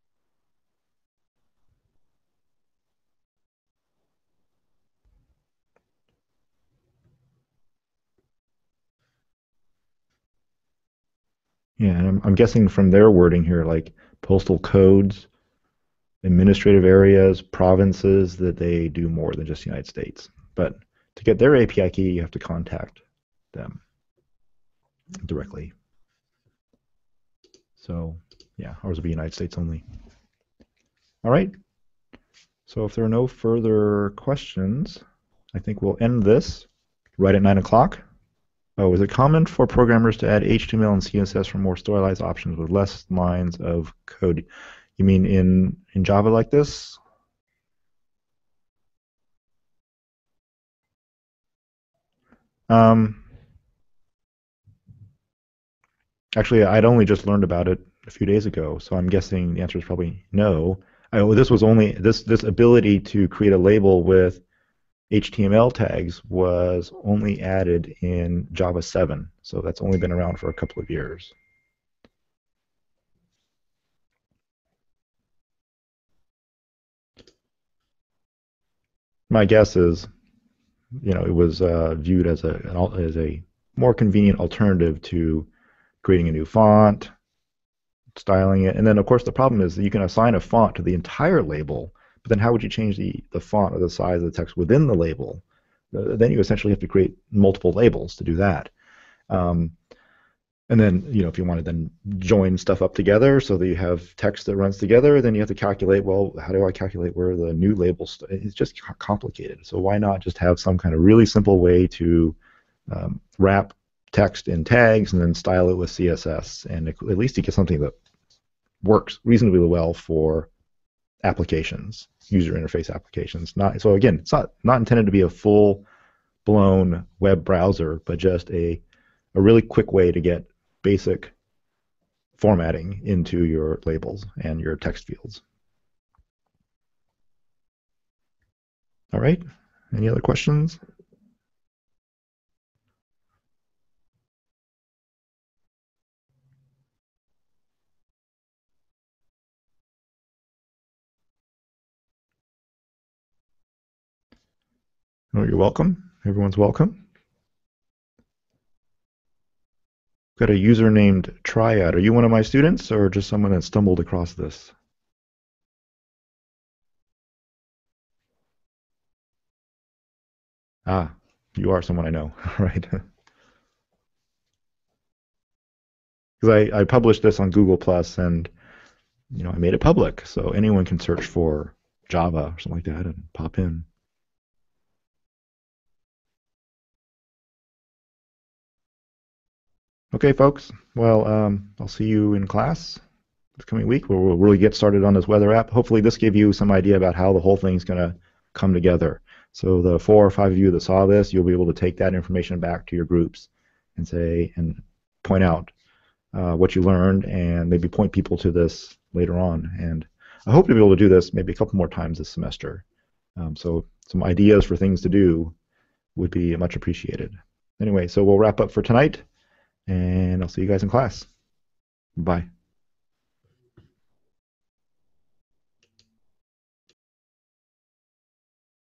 Yeah, and I'm guessing from their wording here, like postal codes, administrative areas, provinces, that they do more than just the United States. But to get their API key, you have to contact them directly. So yeah, ours will be United States only. All right. So if there are no further questions, I think we'll end this right at 9 o'clock. Oh, is it common for programmers to add HTML and CSS for more stylized options with less lines of code? You mean in Java like this? Actually, I'd only just learned about it a few days ago, so I'm guessing the answer is probably no. This was only this ability to create a label with HTML tags was only added in Java 7, so that's only been around for a couple of years. My guess is, it was viewed as a more convenient alternative to creating a new font, styling it, and then of course the problem is that you can assign a font to the entire label, but then how would you change the font or the size of the text within the label? Then you essentially have to create multiple labels to do that. And then, if you want to then join stuff up together so that you have text that runs together, then you have to calculate, well, how do I calculate where the new labels? It's just complicated. So why not just have some kind of really simple way to wrap text in tags and then style it with CSS, and at least you get something that works reasonably well for applications, user interface applications. So again, it's not intended to be a full-blown web browser, but just a really quick way to get basic formatting into your labels and your text fields. All right, any other questions? No, you're welcome. Everyone's welcome. Got a user named Triad. Are you one of my students or just someone that stumbled across this? Ah, you are someone I know, right? Because I published this on Google Plus, and I made it public, so anyone can search for Java or something like that and pop in. Okay, folks. Well, I'll see you in class this coming week, where we'll really get started on this weather app. Hopefully, this gave you some idea about how the whole thing's going to come together. So the 4 or 5 of you that saw this, you'll be able to take that information back to your groups and point out what you learned, and maybe point people to this later on. And I hope to be able to do this maybe a couple more times this semester. So some ideas for things to do would be much appreciated. Anyway, so we'll wrap up for tonight, and I'll see you guys in class. Bye.